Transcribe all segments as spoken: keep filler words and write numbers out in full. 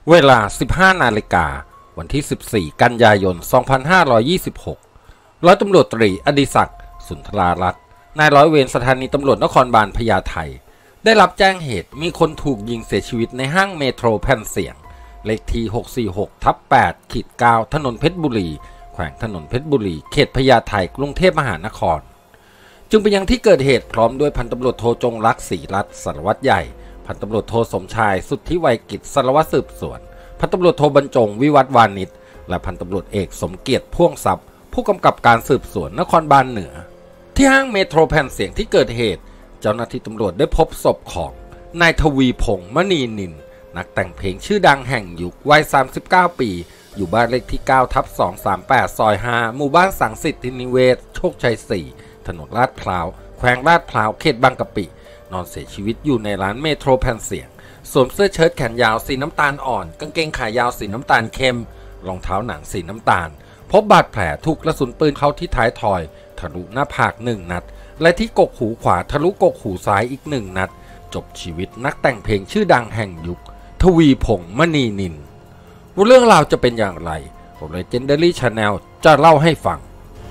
เวลา สิบห้า นาฬิกาวันที่ สิบสี่ กันยายน สองพันห้าร้อยยี่สิบหก ร้อยตำรวจตรีอดิศักดิ์สุนทรารัตน์นายร้อยเวรสถานีตำรวจนครบาลพญาไทได้รับแจ้งเหตุมีคนถูกยิงเสียชีวิตในห้างเมโทรแผ่นเสียงเลขที่ หกสี่หกทับแปด เก้า ถนนเพชรบุรีแขวงถนนเพชรบุรีเขตพญาไทกรุงเทพมหานครจึงไปยังที่เกิดเหตุพร้อมด้วยพันตำรวจโทจงรักศรีรัตน์สารวัตรใหญ่พันตำรวจโทสมชายสุทธิไวยกิจสารวัตรสืบสวนพันตำรวจโทบรรจงวิวัฒน์วานิชและพันตำรวจเอกสมเกียรติพ่วงทรัพย์ผู้กำกับการสืบสวนนครบาลเหนือที่ห้างเมโทรแผ่นเสียงที่เกิดเหตุเจ้าหน้าที่ตำรวจได้พบศพของนายทวีพงษ์มณีนินนักแต่งเพลงชื่อดังแห่งยุควัยสามสิบเก้าปีอยู่บ้านเลขที่ เก้าทับสองสามแปด ซอย ห้า หมู่บ้านสังสิทธินิเวศโชคชัย สี่ ถนนลาดพร้าวแขวงลาดพร้าวเขตบางกะปินอนเสียชีวิตอยู่ในร้านเมโทรแผ่นเสียงสวมเสื้อเชิ้ตแขนยาวสีน้ำตาลอ่อนกางเกงขายาวสีน้ำตาลเข้มรองเท้าหนังสีน้ำตาลพบบาดแผลถูกกระสุนปืนเข้าที่ท้ายทอยทะลุหน้าผากหนึ่งนัดและที่กกหูขวาทะลุกกหูซ้ายอีกหนึ่งนัดจบชีวิตนักแต่งเพลงชื่อดังแห่งยุคทวีพงษ์มณีนินเรื่องราวจะเป็นอย่างไรLegendary Channel จะเล่าให้ฟัง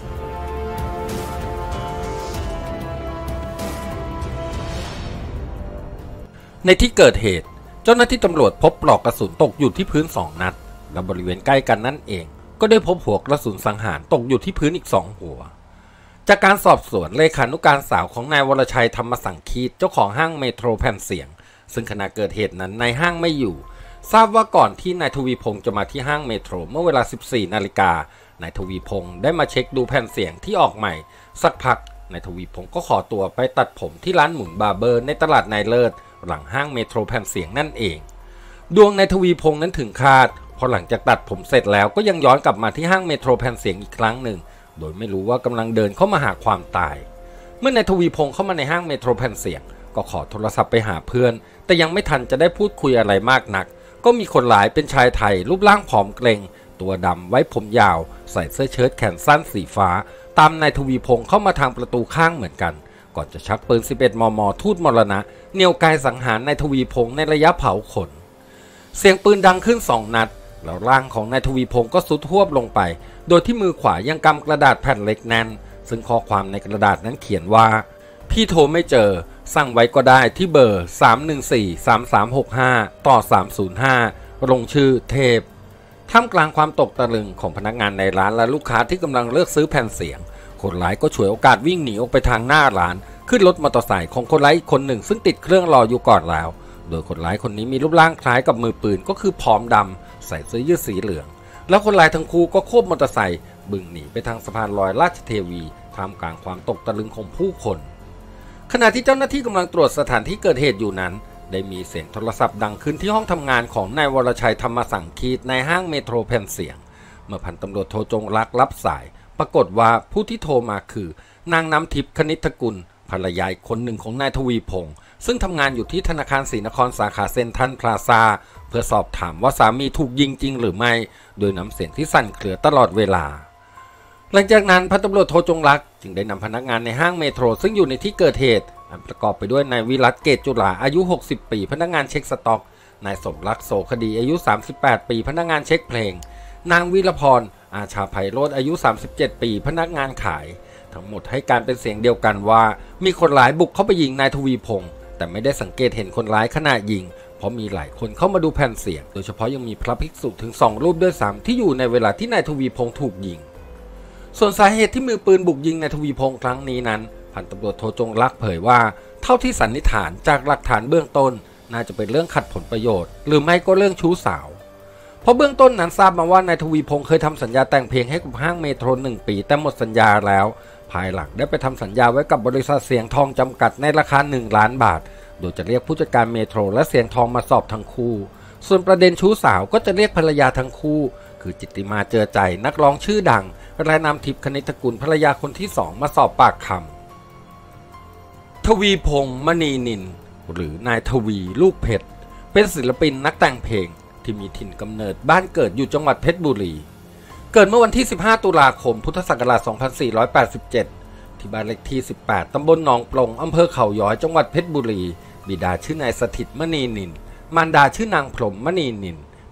ในที่เกิดเหตุเจ้าหน้าที่ตำรวจพบปลอกกระสุนตกอยู่ที่พื้นสองนัดและบริเวณใกล้กันนั่นเองก็ได้พบหัวกระสุนสังหารตกอยู่ที่พื้นอีกสองหัวจากการสอบสวนเลขานุการสาวของนายวรชัยธรรมสังคีตเจ้าของห้างเมโทรแผ่นเสียงซึ่งขณะเกิดเหตุนั้นในห้างไม่อยู่ทราบว่าก่อนที่นายทวีพงษ์จะมาที่ห้างเมโทรเมื่อเวลา สิบสี่ นาฬิกานายทวีพงษ์ได้มาเช็คดูแผ่นเสียงที่ออกใหม่สักพักนายทวีพงษ์ก็ขอตัวไปตัดผมที่ร้านหมุนบาร์เบอร์ในตลาดนายเลิศหลังห้างเมโทรแผ่นเสียงนั่นเองดวงนายทวีพงษ์นั้นถึงคาดพอหลังจากตัดผมเสร็จแล้วก็ยังย้อนกลับมาที่ห้างเมโทรแผ่นเสียงอีกครั้งหนึ่งโดยไม่รู้ว่ากำลังเดินเข้ามาหาความตายเมื่อนายทวีพงษ์เข้ามาในห้างเมโทรแผ่นเสียงก็ขอโทรศัพท์ไปหาเพื่อนแต่ยังไม่ทันจะได้พูดคุยอะไรมากนักก็มีคนร้ายเป็นชายไทยรูปร่างผอมเกรงตัวดำไว้ผมยาวใส่เสื้อเชิ้ตแขนสั้นสีฟ้าตามนายทวีพงษ์เข้ามาทางประตูข้างเหมือนกันก่อนจะชักปืน สิบเอ็ด มม.ทูตมรณะเหนี่ยวไกสังหารนายทวีพงษ์ในระยะเผาขนเสียงปืนดังขึ้นสองนัดแล้วร่างของนายทวีพงษ์ก็สุดทวบลงไปโดยที่มือขวายังกำกระดาษแผ่นเล็กแน่นซึ่งข้อความในกระดาษนั้นเขียนว่าพี่โทรไม่เจอสั่งไว้ก็ได้ที่เบอร์สาม หนึ่ง สี่ สาม สาม หก ห้าต่อสาม ศูนย์ ห้าลงชื่อเทพท่ามกลางความตกตะลึงของพนักงานในร้านและลูกค้าที่กำลังเลือกซื้อแผ่นเสียงคนร้ายก็ฉวยโอกาสวิ่งหนีออกไปทางหน้าร้านขึ้นรถมอเตอร์ไซค์ของคนร้ายอีกคนหนึ่งซึ่งติดเครื่องรออยู่ก่อนแล้วโดยคนร้ายคนนี้มีรูปร่างคล้ายกับมือปืนก็คือผอมดำใส่เสื้อยืดสีเหลืองแล้วคนร้ายทั้งคู่ก็โคบมอเตอร์ไซค์บึ่งหนีไปทางสะพานลอยราชเทวีท่ามกลางความตกตะลึงของผู้คนขณะที่เจ้าหน้าที่กำลังตรวจสถานที่เกิดเหตุอยู่นั้นได้มีเสียงโทรศัพท์ดังขึ้นที่ห้องทำงานของนายวรชัยธรรมสังคีตในห้างเมโทรแผ่นเสียงเมื่อพันตำรวจโทจงรักรับสายปรากฏว่าผู้ที่โทรมาคือนางน้ำทิพย์คณิตกุลภรรยาคนหนึ่งของนายทวีพงษ์ซึ่งทำงานอยู่ที่ธนาคารศรีนครสาขาเซ็นทรัลพลาซาเพื่อสอบถามว่าสามีถูกยิงจริงหรือไม่โดยน้ำเสียงที่สั่นเครือตลอดเวลาหลังจากนั้นพันตำรวจโทจงรักจึงได้นำพนักงานในห้างเมโทรซึ่งอยู่ในที่เกิดเหตุประกอบไปด้วยนายวิรัตเกตจุฬาอายุหกสิบปีพนักงานเช็คสต็อกนายสมรักโสคดีอายุสามสิบแปดปีพนักงานเช็คเพลงนางวิรพรอาชาไพโรจน์อายุสามสิบเจ็ดปีพนักงานขายทั้งหมดให้การเป็นเสียงเดียวกันว่ามีคนร้ายบุกเข้าไปยิงนายทวีพงษ์แต่ไม่ได้สังเกตเห็นคนร้ายขณะยิงเพราะมีหลายคนเข้ามาดูแผ่นเสียงโดยเฉพาะยังมีพระภิกษุถึงสองรูปด้วยซ้ำที่อยู่ในเวลาที่นายทวีพงษ์ถูกยิงส่วนสาเหตุที่มือปืนบุกยิงนายทวีพงษ์ครั้งนี้นั้นพันตำรวจโทจงรักเผยว่าเท่าที่สันนิษฐานจากหลักฐานเบื้องต้นน่าจะเป็นเรื่องขัดผลประโยชน์หรือไม่ก็เรื่องชู้สาวเพราะเบื้องต้นนั้นทราบมาว่านายทวีพงษ์เคยทำสัญญาแต่งเพลงให้กับห้างเมโทรหนึ่งปีแต่หมดสัญญาแล้วภายหลังได้ไปทำสัญญาไว้กับบริษัทเสียงทองจำกัดในราคาหนึ่งล้านบาทโดยจะเรียกผู้จัดการเมโทรและเสียงทองมาสอบทั้งคู่ส่วนประเด็นชู้สาวก็จะเรียกภรรยาทั้งคู่คือจิตติมาเจอใจนักร้องชื่อดังและนำทิพย์คณิตกุลภรรยาคนที่สองมาสอบปากคำทวีพงษ์มณีนินหรือนายทวีลูกเพชรเป็นศิลปินนักแต่งเพลงที่มีถิ่นกำเนิดบ้านเกิดอยู่จังหวัดเพชรบุรีเกิดเมื่อวันที่สิบห้าตุลาคมพุทธศักราชสองพันสี่ร้อยแปดสิบเจ็ดที่บ้านเลขที่สิบแปดตำบลหนองปลงอำเภอเขาย้อยจังหวัดเพชรบุรีบิดาชื่อนายสถิตมณีนินมารดาชื่อนางพรหมมณีนิน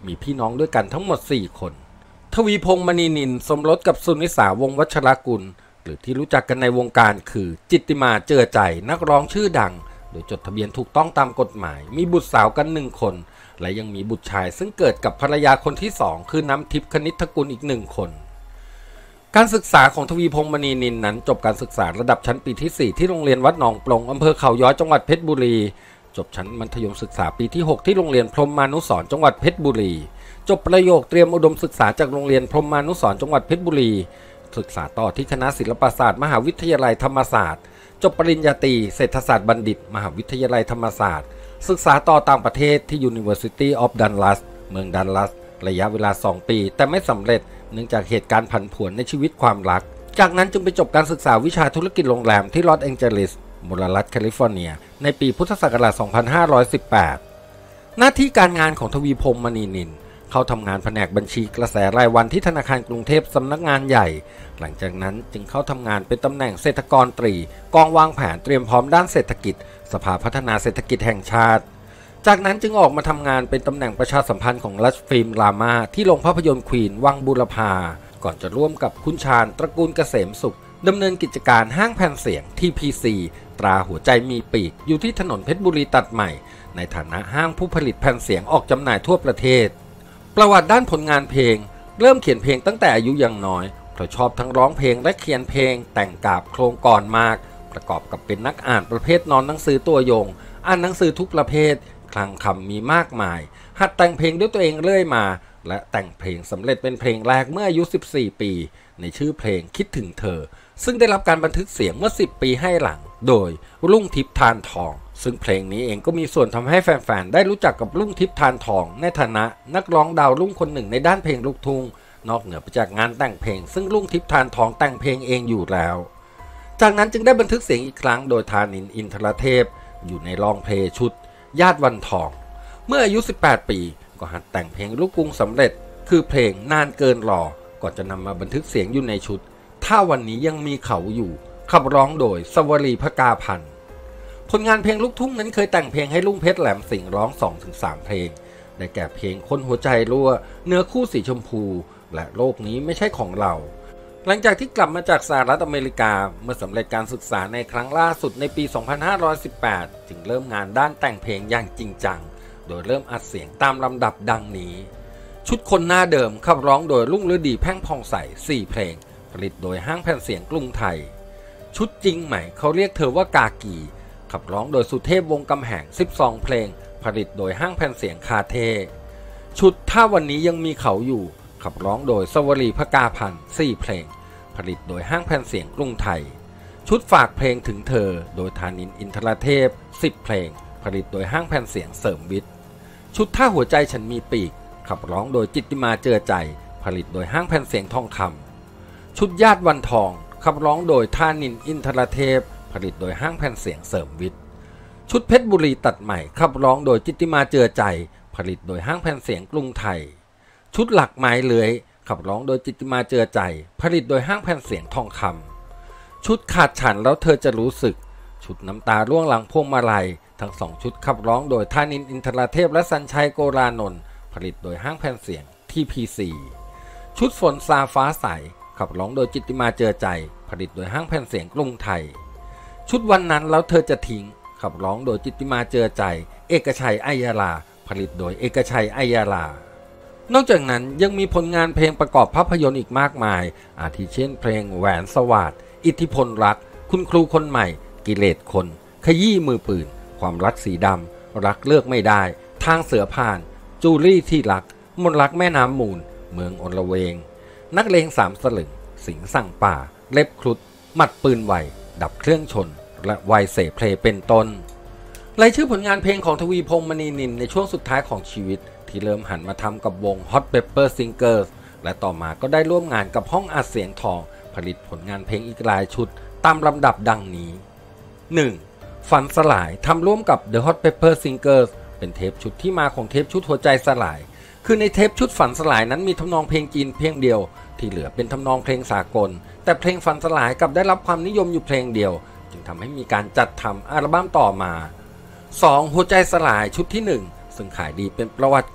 มีพี่น้องด้วยกันทั้งหมดสี่คนทวีพงษ์มณีนินสมรสกับสุนิสาวงศ์วัชรกุลหรือที่รู้จักกันในวงการคือจิตติมาเจือใจนักร้องชื่อดังโดยจดทะเบียนถูกต้องตามกฎหมายมีบุตรสาวกันหนึ่งคนและยังมีบุตรชายซึ่งเกิดกับภรรยาคนที่สองคือน้ำทิพย์คณิตกุลอีกหนึ่งคนการศึกษาของทวีพงษ์มณีนินนั้นจบการศึกษาระดับชั้นปีที่สี่ที่โรงเรียนวัดหนองปลงอำเภอเขาย้อยจังหวัดเพชรบุรีจบชั้นมัธยมศึกษาปีที่หกที่โรงเรียนพรหมานุสรณ์จังหวัดเพชรบุรีจบประโยคเตรียมอุดมศึกษาจากโรงเรียนพรหมานุสรณ์จังหวัดเพชรบุรีศึกษาต่อที่คณะศิลปศาสตร์มหาวิทยาลัยธรรมศาสตร์จบปริญญาตรีเศรษฐศาสตร์บัณฑิตมหาวิทยาลัยธรรมศาสตร์ศึกษาต่อต่างประเทศที่ University of Dallas เมืองดัลลัสระยะเวลาสองปีแต่ไม่สำเร็จเนื่องจากเหตุการณ์ผันผวนในชีวิตความรักจากนั้นจึงไปจบการศึกษาวิชาธุรกิจโรงแรมที่ลอสแองเจลิสมลรัฐแคลิฟอร์เนียในปีพุทธศักราชสองพันห้าร้อยสิบแปดหน้าที่การงานของทวีพงษ์มณีนินเข้าทำงานแผนกบัญชีกระแสรายวันที่ธนาคารกรุงเทพสำนักงานใหญ่หลังจากนั้นจึงเข้าทำงานเป็นตำแหน่งเศรษฐกรตรีกองวางแผนเตรียมพร้อมด้านเศรษฐกิจสภาพัฒนาเศรษฐกิจแห่งชาติจากนั้นจึงออกมาทำงานเป็นตำแหน่งประชาสัมพันธ์ของรัชฟิล์มรามาที่โรงภาพยนตร์ควีนวังบูรพาก่อนจะร่วมกับคุณชาญตระกูลเกษมสุขดำเนินกิจการห้างแผ่นเสียง ที พี ซี ตราหัวใจมีปีกอยู่ที่ถนนเพชรบุรีตัดใหม่ในฐานะห้างผู้ผลิตแผ่นเสียงออกจำหน่ายทั่วประเทศประวัติด้านผลงานเพลงเริ่มเขียนเพลงตั้งแต่อายุยังน้อยเพราะชอบทั้งร้องเพลงและเขียนเพลงแต่งกาบโครงก่อนมากประกอบกับเป็นนักอ่านประเภทนอนหนังสือตัวยงอ่านหนังสือทุกประเภทคลังคำมีมากมายหัดแต่งเพลงด้วยตัวเองเรื่อยมาและแต่งเพลงสำเร็จเป็นเพลงแรกเมื่ออายุสิบสี่ปีในชื่อเพลงคิดถึงเธอซึ่งได้รับการบันทึกเสียงเมื่อสิบปีให้หลังโดยรุ่งทิพย์ทานทองซึ่งเพลงนี้เองก็มีส่วนทำให้แฟนๆได้รู้จักกับรุ่งทิพย์ทานทองในฐานะนักร้องดาวรุ่งคนหนึ่งในด้านเพลงลูกทุ่งนอกเหนือไปจากงานแต่งเพลงซึ่งรุ่งทิพย์ทานทองแต่งเพลงเองอยู่แล้วจากนั้นจึงได้บันทึกเสียงอีกครั้งโดยธานินทร์อินทรเทพอยู่ในลองเพลงชุดญาติวันทองเมื่ออายุสิบแปดปีก็หัดแต่งเพลงลูกกรุงสำเร็จคือเพลงนานเกินรอก่อนจะนำมาบันทึกเสียงอยู่ในชุดถ้าวันนี้ยังมีเขาอยู่ขับร้องโดยสวรีพกาพันธ์ผลงานเพลงลูกทุ่งนั้นเคยแต่งเพลงให้ลุงเพชรแหลมสิงห์ร้อง สองถึงสาม เพลงได้แก่เพลงคนหัวใจรั่วเนื้อคู่สีชมพูและโลกนี้ไม่ใช่ของเราหลังจากที่กลับมาจากสหรัฐอเมริกาเมื่อสำเร็จการศึกษาในครั้งล่าสุดในปีสองพันห้าร้อยสิบแปดจึงเริ่มงานด้านแต่งเพลงอย่างจริงจังโดยเริ่มอัดเสียงตามลำดับดังนี้ชุดคนหน้าเดิมขับร้องโดยรุ่งฤดีแพ่งพองใสสี่เพลงผลิตโดยห้างแผ่นเสียงกรุงไทยชุดจริงใหม่เขาเรียกเธอว่ากากีขับร้องโดยสุเทพวงศ์กำแหงสิบสองเพลงผลิตโดยห้างแผ่นเสียงคาเทชุดถ้าวันนี้ยังมีเขาอยู่ขับร้องโดยสวรีพกาพันธ์สี่เพลงผลิตโดยห้างแผ่นเสียงกรุงไทยชุดฝากเพลงถึงเธอโดยธานินทร์อินทรเทพสิบเพลงผลิตโดยห้างแผ่นเสียงเสริมวิทย์ชุดถ้าหัวใจฉันมีปีกขับร้องโดยจิตติมาเจือใจผลิตโดยห้างแผ่นเสียงทองคำชุดญาติวันทองขับร้องโดยธานินทร์อินทรเทพผลิตโดยห้างแผ่นเสียงเสริมวิทย์ชุดเพชรบุรีตัดใหม่ขับร้องโดยจิตติมาเจือใจผลิตโดยห้างแผ่นเสียงกรุงไทยชุดหลักไม้เลื้อยขับร้องโดยจิตติมาเจือใจผลิตโดยห้างแผ่นเสียงทองคำชุดขาดฉันแล้วเธอจะรู้สึกชุดน้ำตาร่วงหลังพวงมาลัยทั้งสองชุดขับร้องโดยธานินทร์อินทรเทพและสัญชัยโกรานนท์ผลิตโดยห้างแผ่นเสียง ที พี ซี ชุดฝนซาฟ้าใสขับร้องโดยจิตติมาเจือใจผลิตโดยห้างแผ่นเสียงกรุงไทยชุดวันนั้นแล้วเธอจะทิ้งขับร้องโดยจิตติมาเจือใจเอกชัยอัยยาลาผลิตโดยเอกชัยอัยยาลานอกจากนั้นยังมีผลงานเพลงประกอบภาพยนตร์อีกมากมายอาทิเช่นเพลงแหวนสวัสดิ์อิทธิพลรักคุณครูคนใหม่กิเลสคนขยี้มือปืนความรักสีดำรักเลือกไม่ได้ทางเสือผ่านจูลี่ที่รักมนรักแม่น้ำมูลเมืองอลเวงนักเลงสามสลึงสิงสั่งป่าเล็บครุฑหมัดปืนไวดับเครื่องชนและไวเสเพลเป็นต้นรายชื่อผลงานเพลงของทวีพงษ์มณีนินในช่วงสุดท้ายของชีวิตที่เริ่มหันมาทำกับวง Hot Pepper Singers และต่อมาก็ได้ร่วมงานกับห้องอัดเสียงทองผลิตผลงานเพลงอีกหลายชุดตามลำดับดังนี้ หนึ่ง. ฝันสลายทำร่วมกับ The Hot Pepper Singers เป็นเทปชุดที่มาของเทปชุดหัวใจสลายคือในเทปชุดฝันสลายนั้นมีทำนองเพลงจีนเพียงเดียวที่เหลือเป็นทำนองเพลงสากลแต่เพลงฝันสลายกลับได้รับความนิยมอยู่เพลงเดียวจึงทำให้มีการจัดทำอัลบั้มต่อมา สอง. หัวใจสลายชุดที่หนึ่งซึ่งขายดีเป็นประวัติการ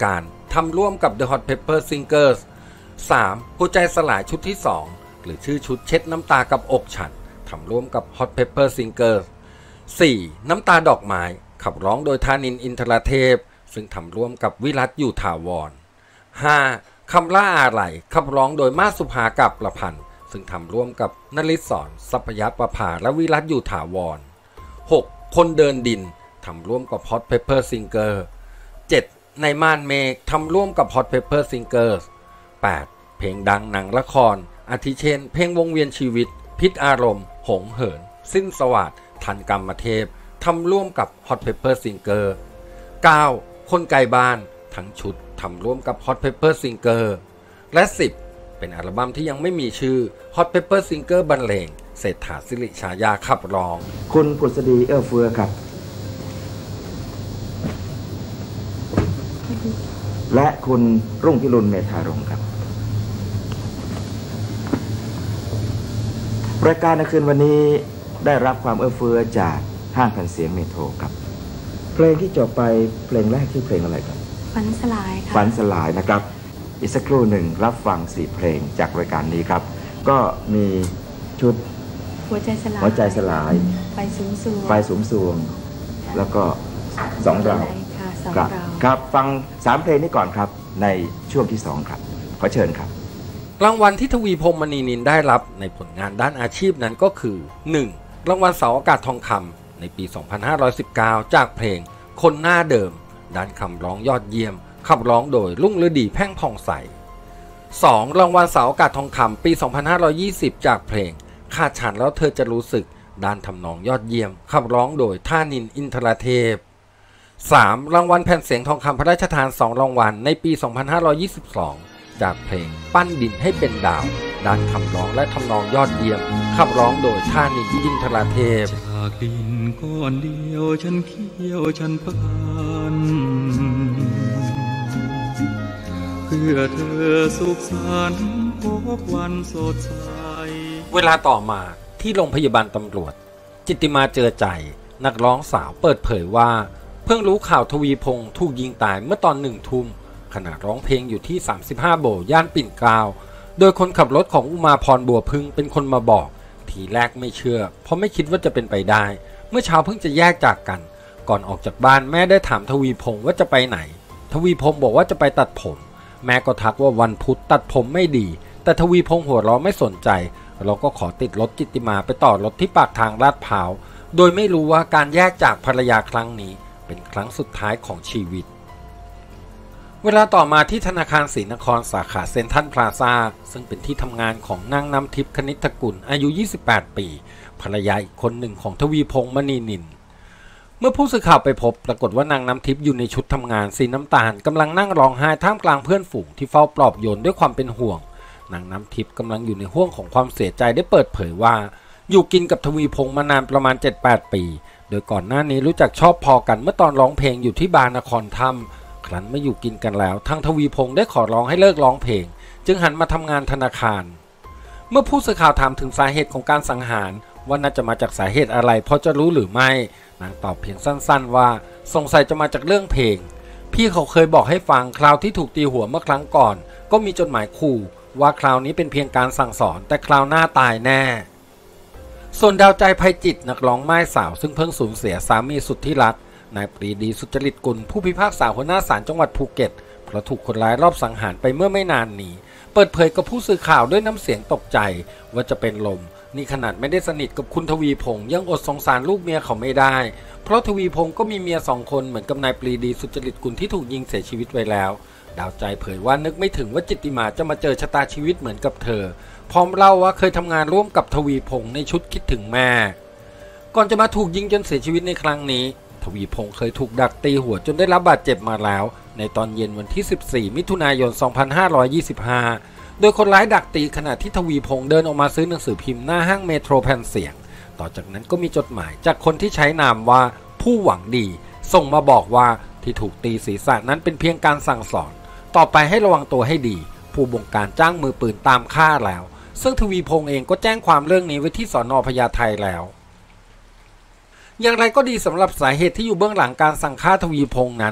ทำร่วมกับ The Hot Pepper Singers สาม. หัวใจสลายชุดที่สองหรือชื่อชุดเช็ดน้ำตากับอกฉันทำร่วมกับ Hot Pepper Singers สี่. น้ำตาดอกไม้ขับร้องโดยธานินทร์อินทรเทพซึ่งทำร่วมกับวิรัตอยู่ถาวร ห้า. คำล่าอาไหลขับร้องโดยมาสุภากับประพันธ์ซึ่งทำร่วมกับนฤศรทรัพยประภาและวิรัตอยู่ถาวร หก. คนเดินดินทำร่วมกับ Hot Pepper Singer เจ็ด. ในม่านเมฆทำร่วมกับ Hot Pepper Singers แปด. เพลงดังหนังละครอาทิเช่นเพลงวงเวียนชีวิตพิษอารมณ์หงเหินสิ้นสวัสดิ์ทันกรรมเทพทำร่วมกับ Hot Pepper Singer เก้า. คนไกลบ้านทั้งชุดทำร่วมกับ Hot Pepper Singer และสิบ. เป็นอัลบั้มที่ยังไม่มีชื่อ Hot Pepper Singer บรรเลงเศรษฐาศิริฉายาขับร้องคุณผุษดีเอื้อเฟื้อครับและคุณรุ่งพิรุณเมธารงค์ครับรายการในคืนวันนี้ได้รับความเอื้อเฟื้อจากห้างแผ่นเสียงเมโทรครับเพลงที่จบไปเพลงแรกที่เพลงอะไรครับฝันสลายค่ะฝันสลายนะครับอีกสักครู่หนึ่งรับฟังสี่เพลงจากรายการนี้ครับก็มีชุดหัวใจสลายหัวใจสลายไฟสูงสูงไฟสูงสูงแล้วก็สองเราครับครับฟังสามเพลงนี้ก่อนครับในช่วงที่สองครับขอเชิญครับรางวัลที่ทวีพงษ์มณีนินได้รับในผลงานด้านอาชีพนั้นก็คือ หนึ่ง. รางวัลเสาอากาศทองคำในปี สองพันห้าร้อยสิบเก้า จากเพลงคนหน้าเดิมด้านคำร้องยอดเยี่ยมขับร้องโดยรุ่งฤดีแพ่งผ่องใส สอง. รางวัลเสาอากาศทองคำปี สองพันห้าร้อยยี่สิบ จากเพลงขาดฉันแล้วเธอจะรู้สึกด้านทำนองยอดเยี่ยมขับร้องโดยธานินทร์อินทรเทพ สาม. รางวัลแผ่นเสียงทองคำพระราชทานสองรางวัลในปี สองพันห้าร้อยยี่สิบสอง จากเพลงปั้นดินให้เป็นดาวด้านคำร้องและทำนองยอดเยี่ยมขับร้องโดยธานินทร์อินทรเทพจากดินก้อนเดียวฉันเขี้ยวฉันปานเพื่อเธอสุขสันต์พบวันสดใสเวลาต่อมาที่โรงพยาบาลตำรวจจิตติมาเจอใจนักร้องสาวเปิดเผยว่าเพิ่งรู้ข่าวทวีพงษ์ถูกยิงตายเมื่อตอนหนึ่งทุ่มขณะร้องเพลงอยู่ที่สามสิบห้าโบย่านปิ่นเกล้าโดยคนขับรถของอุมาพรบัวพึ่งเป็นคนมาบอกทีแรกไม่เชื่อเพราะไม่คิดว่าจะเป็นไปได้เมื่อเช้าเพิ่งจะแยกจากกันก่อนออกจากบ้านแม่ได้ถามทวีพงษ์ว่าจะไปไหนทวีพงษ์บอกว่าจะไปตัดผมแม่ก็ทักว่าวันพุธตัดผมไม่ดีแต่ทวีพงษ์หัวเราะไม่สนใจเราก็ขอติดรถจิตติมาไปต่อรถที่ปากทางลาดพร้าวโดยไม่รู้ว่าการแยกจากภรรยาครั้งนี้เป็นครั้งสุดท้ายของชีวิตเวลาต่อมาที่ธนาคารศรีนครสาขาเซ็นทรัลพลาซ่าซึ่งเป็นที่ทำงานของนางน้ำทิพย์คณิตกุลอายุยี่สิบแปดปีภรรยาอีกคนหนึ่งของทวีพงษ์มณีนินเมื่อผู้สื่อข่าวไปพบปรากฏว่านางน้ำทิพย์อยู่ในชุดทำงานสีน้ำตาลกำลังนั่งร้องไห้ท่ามกลางเพื่อนฝูงที่เฝ้าปลอบโยนด้วยความเป็นห่วงนางน้ำทิพย์กำลังอยู่ในห้วงของความเสียใจได้เปิดเผยว่าอยู่กินกับทวีพงษ์มานานประมาณ เจ็ดแปด ปีโดยก่อนหน้านี้รู้จักชอบพอกันเมื่อตอนร้องเพลงอยู่ที่บาร์นครธรรมครั้นไม่อยู่กินกันแล้วทางทวีพงษ์ได้ขอร้องให้เลิกร้องเพลงจึงหันมาทำงานธนาคารเมื่อผู้สื่อข่าวถามถึงสาเหตุของการสังหารว่าน่าจะมาจากสาเหตุอะไรพอจะรู้หรือไม่นางตอบเพียงสั้นๆว่าสงสัยจะมาจากเรื่องเพลงพี่เขาเคยบอกให้ฟังคราวที่ถูกตีหัวเมื่อครั้งก่อนก็มีจดหมายขู่ว่าคราวนี้เป็นเพียงการสั่งสอนแต่คราวหน้าตายแน่ส่วนดาวใจไพจิตรนักร้องไม้สาวซึ่งเพิ่งสูญเสียสามีสุดที่รักนายปรีดีสุจริตกุลผู้พิพากษาหัวหน้าศาลจังหวัดภูเก็ตเพราะถูกคนร้ายรอบสังหารไปเมื่อไม่นานนี้เปิดเผยกับผู้สื่อข่าวด้วยน้ำเสียงตกใจว่าจะเป็นลมนี่ขนาดไม่ได้สนิทกับคุณทวีพงษ์ยังอดสงสารลูกเมียเขาไม่ได้เพราะทวีพงษ์ก็มีเมียสองคนเหมือนกับนายปรีดีสุจริตกุลที่ถูกยิงเสียชีวิตไว้แล้วดาวใจเผยว่านึกไม่ถึงว่าจิตติมาจะมาเจอชะตาชีวิตเหมือนกับเธอพร้อมเล่าว่าเคยทำงานร่วมกับทวีพงษ์ในชุดคิดถึงแม่ก่อนจะมาถูกยิงจนเสียชีวิตในครั้งนี้ทวีพงษ์เคยถูกดักตีหัวจนได้รับบาดเจ็บมาแล้วในตอนเย็นวันที่สิบสี่มิถุนายนสองพันห้าร้อยยี่สิบห้าโดยคนร้ายดักตีขณะที่ทวีพงษ์เดินออกมาซื้อหนังสือพิมพ์หน้าห้างเมโทรแผ่นเสียงต่อจากนั้นก็มีจดหมายจากคนที่ใช้นามว่าผู้หวังดีส่งมาบอกว่าที่ถูกตีศีรษะนั้นเป็นเพียงการสั่งสอนต่อไปให้ระวังตัวให้ดีผู้บงการจ้างมือปืนตามฆ่าแล้วซึ่งทวีพงษ์เองก็แจ้งความเรื่องนี้ไว้ที่สน.พญาไทแล้วอย่างไรก็ดีสำหรับสาเหตุที่อยู่เบื้องหลังการสั่งฆ่าทวีพงษ์นั้น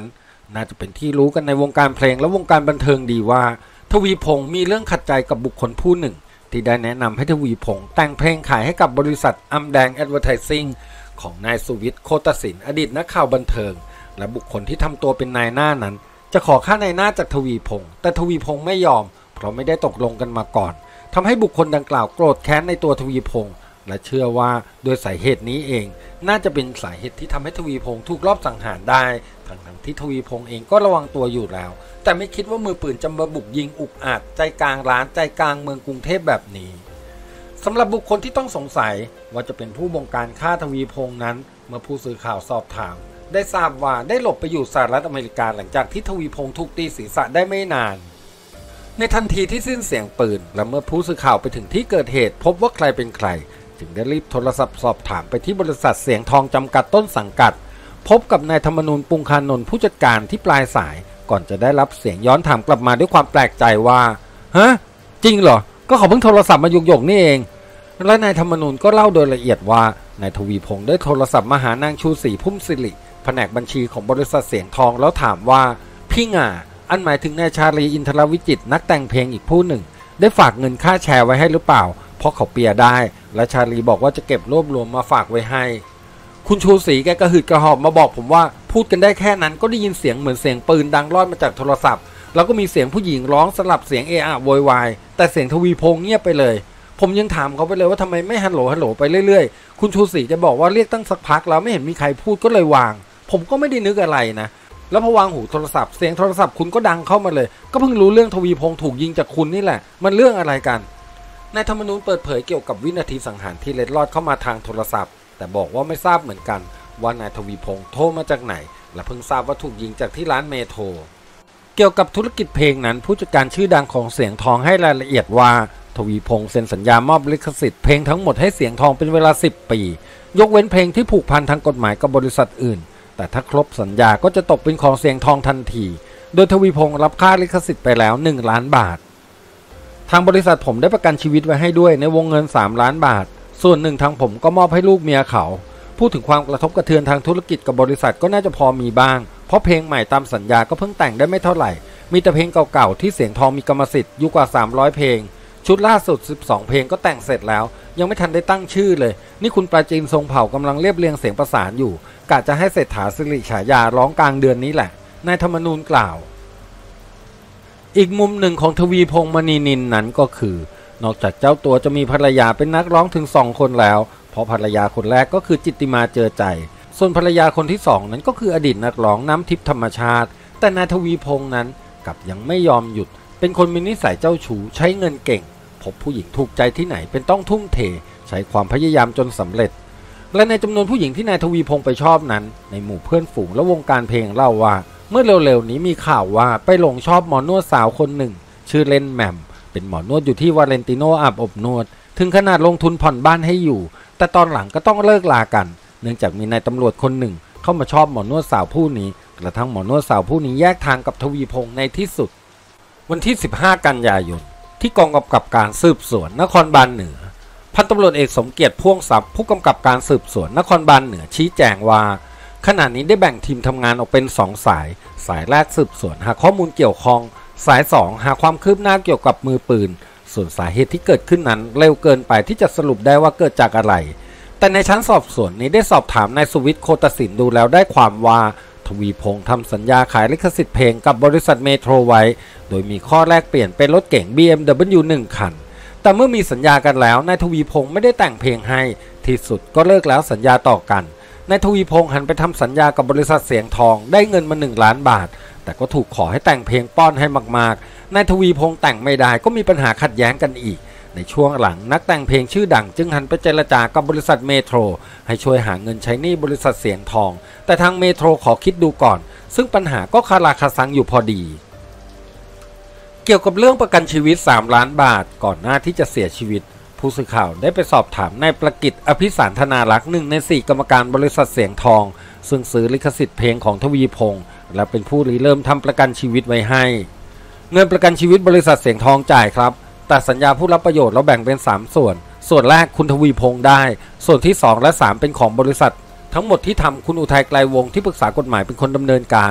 น่าจะเป็นที่รู้กันในวงการเพลงและวงการบันเทิงดีว่าทวีพงศ์มีเรื่องขัดใจกับบุคคลผู้หนึ่งที่ได้แนะนำให้ทวีพงศ์แต่งเพลงขายให้กับบริษัทอัมแดงแอดเวอร์ไทซิ่งของนายสุวิทย์โคตศิลป์อดีตนักข่าวบันเทิงและบุคคลที่ทำตัวเป็นนายหน้านั้นจะขอค่านายหน้าจากทวีพงศ์แต่ทวีพงศ์ไม่ยอมเพราะไม่ได้ตกลงกันมาก่อนทำให้บุคคลดังกล่าวโกรธแค้นในตัวทวีพงศ์และเชื่อว่าโดยสาเหตุนี้เองน่าจะเป็นสาเหตุที่ทำให้ทวีพงศ์ถูกลอบสังหารได้ทั้งๆที่ทวีพงศ์เองก็ระวังตัวอยู่แล้วแต่ไม่คิดว่ามือปืนจะมาบุกยิงอุกอาจใจกลางร้านใจกลางเมืองกรุงเทพแบบนี้สำหรับบุคคลที่ต้องสงสัยว่าจะเป็นผู้บงการฆ่าทวีพงศ์นั้นเมื่อผู้สื่อข่าวสอบถามได้ทราบว่าได้หลบไปอยู่สหรัฐอเมริกาหลังจากที่ทวีพงศ์ถูกตีศีรษะได้ไม่นานในทันทีที่สิ้นเสียงปืนและเมื่อผู้สื่อข่าวไปถึงที่เกิดเหตุพบว่าใครเป็นใครจึงได้รีบโทรศัพท์สอบถามไปที่บริษัทเสียงทองจำกัดต้นสังกัดพบกับนายธรรมนูญปุงคานนท์ผู้จัดการที่ปลายสายก่อนจะได้รับเสียงย้อนถามกลับมาด้วยความแปลกใจว่าฮะจริงเหรอก็เขาเพิ่งโทรศัพท์มาหยกๆนี่เองและนายธรรมนูญก็เล่าโดยละเอียดว่านายทวีพงศ์ได้โทรศัพท์มาหานางชูศรีพุ่มสิริแผนกบัญชีของบริษัทเสียงทองแล้วถามว่าพี่ง่าอันหมายถึงนายชาลีอินทรวิจิตรนักแต่งเพลงอีกผู้หนึ่งได้ฝากเงินค่าแชร์ไว้ให้หรือเปล่าเพราะเขาเปียได้และชาลีบอกว่าจะเก็บรวบรวมมาฝากไว้ให้คุณชูศรีแกกระหืดกระหอบมาบอกผมว่าพูดกันได้แค่นั้นก็ได้ยินเสียงเหมือนเสียงปืนดังลอดมาจากโทรศัพท์แล้วก็มีเสียงผู้หญิงร้องสลับเสียงเอะอะโวยวายแต่เสียงทวีพงศ์เงียบไปเลยผมยังถามเขาไปเลยว่าทำไมไม่ฮัลโหลฮัลโหลไปเรื่อยๆคุณชูศรีจะบอกว่าเรียกตั้งสักพักแล้วไม่เห็นมีใครพูดก็เลยวางผมก็ไม่ได้นึกอะไรนะแล้วพอวางหูโทรศัพท์เสียงโทรศัพท์คุณก็ดังเข้ามาเลยก็เพิ่งรู้เรื่องทวีพงศ์ถูกยิงจากคุณนี่แหละมันเรื่องอะไรกันนายธรรมนูญเปิดเผยเกี่ยวกับวินาทีสังหารที่เล็ดลอดเข้ามาทางโทรศัพท์แต่บอกว่าไม่ทราบเหมือนกันว่านายทวีพงศ์โทรมาจากไหนและเพิ่งทราบว่าถูกยิงจากที่ร้านเมโทรเกี่ยวกับธุรกิจเพลงนั้นผู้จัดการชื่อดังของเสียงทองให้รายละเอียดว่าทวีพงศ์เซ็นสัญญามอบลิขสิทธิ์เพลงทั้งหมดให้เสียงทองเป็นเวลาสิบปียกเว้นเพลงที่ผูกพันทางกฎหมายกับบริษัทอื่นแต่ถ้าครบสัญญาก็จะตกเป็นของเสียงทองทันทีโดยทวีพงศ์รับค่าลิขสิทธิ์ไปแล้วหนึ่งล้านบาททางบริษัทผมได้ประกันชีวิตไว้ให้ด้วยในวงเงินสามล้านบาทส่วนหนึ่งทางผมก็มอบให้ลูกเมียเขาพูดถึงความกระทบกระเทือนทางธุรกิจกับบริษัทก็น่าจะพอมีบ้างเพราะเพลงใหม่ตามสัญญาก็เพิ่งแต่งได้ไม่เท่าไหร่มีแต่เพลงเก่าๆที่เสียงทองมีกรรมสิทธิ์อยู่กว่าสามร้อยเพลงชุดล่าสุดสิบสองเพลงก็แต่งเสร็จแล้วยังไม่ทันได้ตั้งชื่อเลยนี่คุณปราจีนทรงเผ่ากำลังเรียบเรียงเสียงประสานอยู่กะจะให้เศรษฐาสิริฉายาร้องกลางเดือนนี้แหละนายธรรมนูญกล่าวอีกมุมหนึ่งของทวีพงศ์มณีนินนั้นก็คือนอกจากเจ้าตัวจะมีภรรยาเป็นนักร้องถึงสองคนแล้วเพราะภรรยาคนแรกก็คือจิตติมาเจอใจส่วนภรรยาคนที่สองนั้นก็คืออดีตนักร้องน้ำทิพย์ธรรมชาติแต่นายทวีพงศ์นั้นกลับยังไม่ยอมหยุดเป็นคนมีนิสัยเจ้าชู้ใช้เงินเก่งพบผู้หญิงถูกใจที่ไหนเป็นต้องทุ่มเทใช้ความพยายามจนสำเร็จและในจำนวนผู้หญิงที่นายทวีพงศ์ไปชอบนั้นในหมู่เพื่อนฝูงและวงการเพลงเล่าว่าเมื่อเร็วๆนี้มีข่าวว่าไปหลงชอบหมอนวดสาวคนหนึ่งชื่อเล่นแหม่มเป็นหมอนวดอยู่ที่วาเลนติโนอาบอบนวดถึงขนาดลงทุนผ่อนบ้านให้อยู่แต่ตอนหลังก็ต้องเลิกลากันเนื่องจากมีนายตำรวจคนหนึ่งเข้ามาชอบหมอนวดสาวผู้นี้กระทั่งหมอนวดสาวผู้นี้แยกทางกับทวีพงศ์ในที่สุดวันที่สิบห้ากันยายนที่กองกำกับการสืบสวนนครบาลเหนือพันตำรวจเอกสมเกียรติพ่วงทรัพย์ผู้กำกับการสืบสวนนครบาลเหนือชี้แจงว่าขณะนี้ได้แบ่งทีมทำงานออกเป็นสองสายสายแรกสืบสวนหาข้อมูลเกี่ยวข้องสายสองหาความคืบหน้าเกี่ยวกับมือปืนส่วนสาเหตุที่เกิดขึ้นนั้นเร็วเกินไปที่จะสรุปได้ว่าเกิดจากอะไรแต่ในชั้นสอบสวนนี้ได้สอบถามนายสุวิทย์โคตศิลป์ดูแล้วได้ความว่าทวีพงศ์ทำสัญญาขายลิขสิทธิ์เพลงกับบริษัทเมโทรไว้โดยมีข้อแรกเปลี่ยนเป็นรถเก๋ง บี เอ็ม ดับเบิลยู หนึ่งคันแต่เมื่อมีสัญญากันแล้วนายทวีพงศ์ไม่ได้แต่งเพลงให้ที่สุดก็เลิกแล้วสัญญาต่อกันนายทวีพงศ์หันไปทำสัญญากับบริษัทเสียงทองได้เงินมาหนึ่งล้านบาทแต่ก็ถูกขอให้แต่งเพลงป้อนให้มากๆนายทวีพงศ์แต่งไม่ได้ก็มีปัญหาขัดแย้งกันอีกในช่วงหลังนักแต่งเพลงชื่อดังจึงหันไปเจรจากับบริษัทเมโทรให้ช่วยหาเงินใช้หนี้บริษัทเสียงทองแต่ทางเมโทรขอคิดดูก่อนซึ่งปัญหาก็คาราคาซังอยู่พอดีเกี่ยวกับเรื่องประกันชีวิตสามล้านบาทก่อนหน้าที่จะเสียชีวิตผู้สื่อข่าวได้ไปสอบถามนายประกิตอภิสารธนารักษ์หนึ่งในสี่กรรมการบริษัทเสียงทองซึ่งซื้อลิขสิทธิ์เพลงของทวีพงศ์และเป็นผู้ริเริ่มทำประกันชีวิตไว้ให้เงินประกันชีวิตบริษัทเสียงทองจ่ายครับแต่สัญญาผู้รับประโยชน์เราแบ่งเป็นสามส่วนส่วนแรกคุณทวีพงศ์ได้ส่วนที่สองและสามเป็นของบริษัททั้งหมดที่ทำคุณอุทัยไกลวงศ์ที่ปรึกษากฎหมายเป็นคนดำเนินการ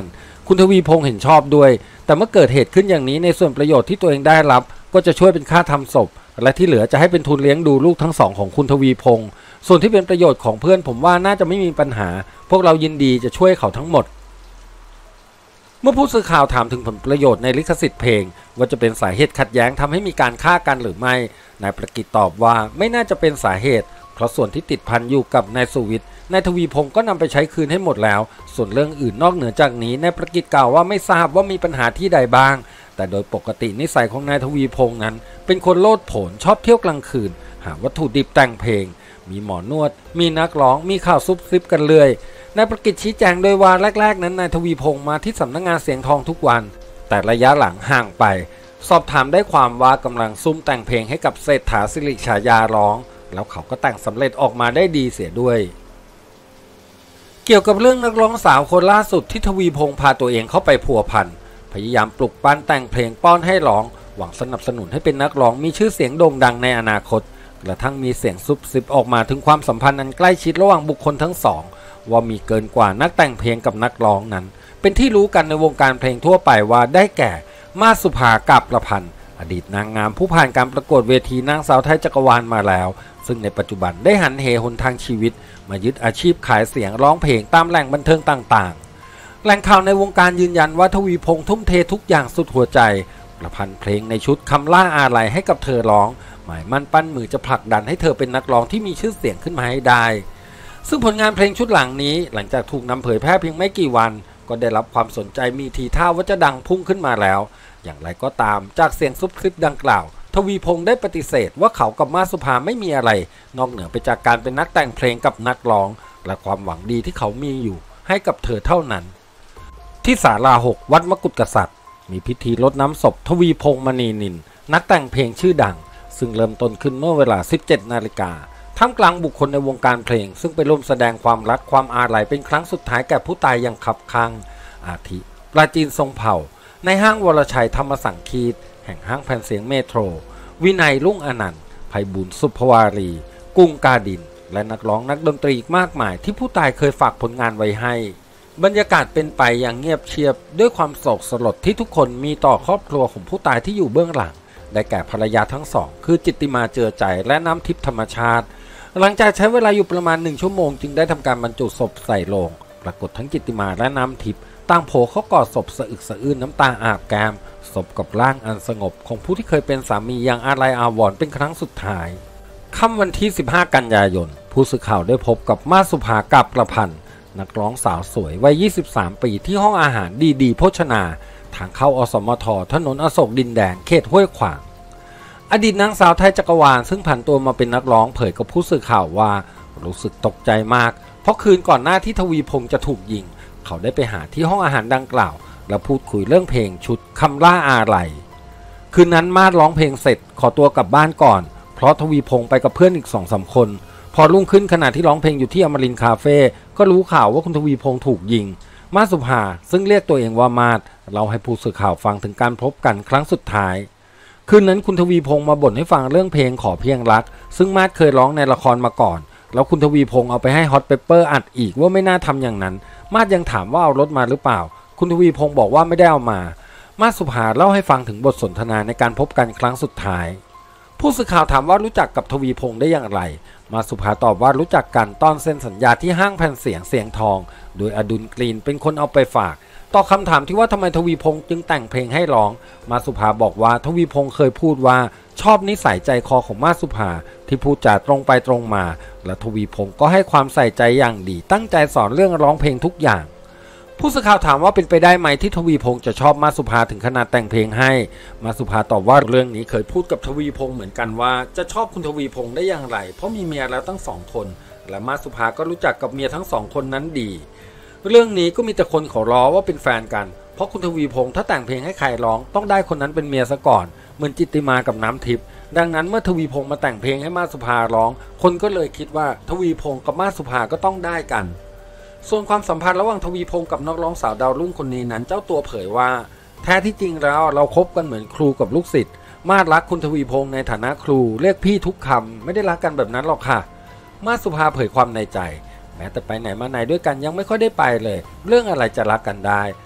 คุณทวีพงษ์เห็นชอบด้วยแต่เมื่อเกิดเหตุขึ้นอย่างนี้ในส่วนประโยชน์ที่ตัวเองได้รับก็จะช่วยเป็นค่าทำศพและที่เหลือจะให้เป็นทุนเลี้ยงดูลูกทั้งสองของคุณทวีพงษ์ส่วนที่เป็นประโยชน์ของเพื่อนผมว่าน่าจะไม่มีปัญหาพวกเรายินดีจะช่วยเขาทั้งหมดเมื่อผู้สื่อข่าวถามถึงผลประโยชน์ในลิขสิทธิ์เพลงว่าจะเป็นสาเหตุขัดแย้งทำให้มีการฆ่ากันหรือไม่นายประกิตตอบว่าไม่น่าจะเป็นสาเหตุเพราะส่วนที่ติดพันอยู่กับนายสุวิทย์นายทวีพงษ์ก็นำไปใช้คืนให้หมดแล้วส่วนเรื่องอื่นนอกเหนือจากนี้นายประกิตกล่าวว่าไม่ทราบว่ามีปัญหาที่ใดบ้างแต่โดยปกตินิสัยของนายทวีพงษ์นั้นเป็นคนโลดโผนชอบเที่ยวกลางคืนหาวัตถุดิบแต่งเพลงมีหมอนวดมีนักร้องมีข่าวซุบซิบกันเลยนายประกิตชี้แจงโดยว่าแรกๆนั้นนายทวีพงษ์มาที่สำนักงานเสียงทองทุกวันแต่ระยะหลังห่างไปสอบถามได้ความว่ากำลังซุ่มแต่งเพลงให้กับเศรษฐาสิริฉายาร้องแล้วเขาก็แต่งสำเร็จออกมาได้ดีเสียด้วยเกี่ยวกับเรื่องนักร้องสาวคนล่าสุดที่ทวีพงษ์พาตัวเองเข้าไปพัวพันพยายามปลุกปั้นแต่งเพลงป้อนให้ร้องหวังสนับสนุนให้เป็นนักร้องมีชื่อเสียงโด่งดังในอนาคตกระทั่งมีเสียงซุบซิบออกมาถึงความสัมพันธ์อันใกล้ชิดระหว่างบุคคลทั้งสองว่ามีเกินกว่านักแต่งเพลงกับนักร้องนั้นเป็นที่รู้กันในวงการเพลงทั่วไปว่าได้แก่มาสุภากาบประพันธ์อดีตนางงามผู้ผ่านการประกวดเวทีนางสาวไทยจักรวาลมาแล้วซึ่งในปัจจุบันได้หันเหหนทางชีวิตมายึดอาชีพขายเสียงร้องเพลงตามแหล่งบันเทิงต่างๆแหล่งข่าวในวงการยืนยันว่าทวีพงษ์ทุ่มเททุกอย่างสุดหัวใจประพันธ์เพลงในชุดคำล่าอาลัยให้กับเธอร้องหมายมั่นปั้นมือจะผลักดันให้เธอเป็นนักร้องที่มีชื่อเสียงขึ้นมาให้ได้ซึ่งผลงานเพลงชุดหลังนี้หลังจากถูกนำเผยแพร่เพียงไม่กี่วันก็ได้รับความสนใจมีทีท่าว่าจะดังพุ่งขึ้นมาแล้วอย่างไรก็ตามจากเสียงซุบซิบดังกล่าวทวีพงษ์ได้ปฏิเสธว่าเขากับมาสุภาไม่มีอะไรนอกเหนือไปจากการเป็นนักแต่งเพลงกับนักร้องและความหวังดีที่เขามีอยู่ให้กับเธอเท่านั้นที่ศาลาหกวัดมกุฏกษัตริย์มีพิธีรดน้ำศพทวีพงษ์มณีนินนักแต่งเพลงชื่อดังซึ่งเริ่มต้นขึ้นเมื่อเวลา สิบเจ็ดนาฬิกาท่ามกลางบุคคลในวงการเพลงซึ่งไปร่วมแสดงความรักความอาลัยเป็นครั้งสุดท้ายแก่ผู้ตายอย่างคับคั่งอาทิปราจีนทรงเผ่าในห้างวรชัยธรรมสังคีตแห่งห้างแผ่นเสียงเมโทรวินัยรุ่งอนันต์ไพบูลย์สุภวารีกุ้งกาดินและนักร้องนักดนตรีอีกมากมายที่ผู้ตายเคยฝากผลงานไว้ให้บรรยากาศเป็นไปอย่างเงียบเชียบด้วยความโศกสลดที่ทุกคนมีต่อครอบครัวของผู้ตายที่อยู่เบื้องหลังได้แก่ภรรยาทั้งสองคือจิตติมาเจือใจและน้ำทิพย์ธรรมชาติหลังจากใช้เวลาอยู่ประมาณหนึ่งชั่วโมงจึงได้ทำการบรรจุศพใส่โลงปรากฏทั้งจิตติมาและน้ำทิพย์ต่างโผล่เข้ากอดศพสะอึกสะอื้นน้ำตาอาบแก้มศพกับร่างอันสงบของผู้ที่เคยเป็นสามีอย่างอาลัยอาวรณ์เป็นครั้งสุดท้ายค่ำวันที่สิบห้ากันยายนผู้สื่อข่าวได้พบกับมาสุภากาบประพันธ์นักร้องสาวสวยวัยยี่สิบสามปีที่ห้องอาหารดีดีโภชนาทางเข้าอสมทถนนอโศกดินแดงเขตห้วยขวางอดีตนางสาวไทยจักรวาลซึ่งผันตัวมาเป็นนักร้องเผยกับผู้สื่อข่าวว่ารู้สึกตกใจมากเพราะคืนก่อนหน้าที่ทวีพงษ์จะถูกยิงเขาได้ไปหาที่ห้องอาหารดังกล่าวและพูดคุยเรื่องเพลงชุดคำล่าอาลัยคืนนั้นมาดร้องเพลงเสร็จขอตัวกลับบ้านก่อนเพราะทวีพงษ์ไปกับเพื่อนอีก สองสาม คนพอรุ่งขึ้นขณะที่ร้องเพลงอยู่ที่อมรินทร์คาเฟ่ก็รู้ข่าวว่าคุณทวีพงษ์ถูกยิงมาสุภาซึ่งเรียกตัวเองว่ามาดเล่าให้ผู้สื่อข่าวฟังถึงการพบกันครั้งสุดท้ายคืนนั้นคุณทวีพงษ์มาบ่นให้ฟังเรื่องเพลงขอเพียงรักซึ่งมาดเคยร้องในละครมาก่อนแล้วคุณทวีพงษ์เอาไปให้ฮอตเปเปอร์อัดอีกว่าไม่น่าทำอย่างนั้นมาดยังถามว่าเอารถมาหรือเปล่าคุณทวีพงษ์บอกว่าไม่ได้เอามามาสุภาเล่าให้ฟังถึงบทสนทนาในการพบกันครั้งสุดท้ายผู้สื่อข่าวถามว่ารู้จักกับทวีพงษ์ได้อย่างไรมาสุภาตอบว่ารู้จักกันตอนเซ็นสัญญาที่ห้างแผ่นเสียงเสียงทองโดยอดุลกรีนเป็นคนเอาไปฝากต่อคำถามที่ว่าทำไมทวีพงษ์จึงแต่งเพลงให้ร้องมาสุภาบอกว่าทวีพงษ์เคยพูดว่าชอบนิสัยใจคอของมาสุภาที่พูดจาตรงไปตรงมาและทวีพงษ์ก็ให้ความใส่ใจอย่างดีตั้งใจสอนเรื่องร้องเพลงทุกอย่างผู้สื่อข่าวถามว่าเป็นไปได้ไหมที่ทวีพงษ์จะชอบมาสุภาถึงขนาดแต่งเพลงให้มาสุภาตอบว่าเรื่องนี้เคยพูดกับทวีพงษ์เหมือนกันว่าจะชอบคุณทวีพงษ์ได้อย่างไรเพราะมีเมียแล้วตั้งสองคนและมาสุภาก็รู้จักกับเมียทั้งสองคนนั้นดีเรื่องนี้ก็มีแต่คนขอร้องว่าเป็นแฟนกันเพราะคุณทวีพงษ์ถ้าแต่งเพลงให้ใครร้องต้องได้คนนั้นเป็นเมียซะก่อนเหมือนจิตติมากับน้ำทิพย์ดังนั้นเมื่อทวีพงษ์มาแต่งเพลงให้มาสุภาร้องคนก็เลยคิดว่าทวีพงษ์กับมาสุภาก็ต้องได้กันส่วนความสัมพันธ์ระหว่างทวีพงษ์กับนักร้องสาวดาวรุ่งคนนี้นั้นเจ้าตัวเผยว่าแท้ที่จริงแล้วเราคบกันเหมือนครูกับลูกศิษย์มาดรักคุณทวีพงษ์ในฐานะครูเรียกพี่ทุกคำไม่ได้รักกันแบบนั้นหรอกค่ะมาสุภาเผยความในใจแม้แต่ไปไหนมาไหนด้วยกันยังไม่ค่อยได้ไปเลยเรื่องอะไรจะรักกันได้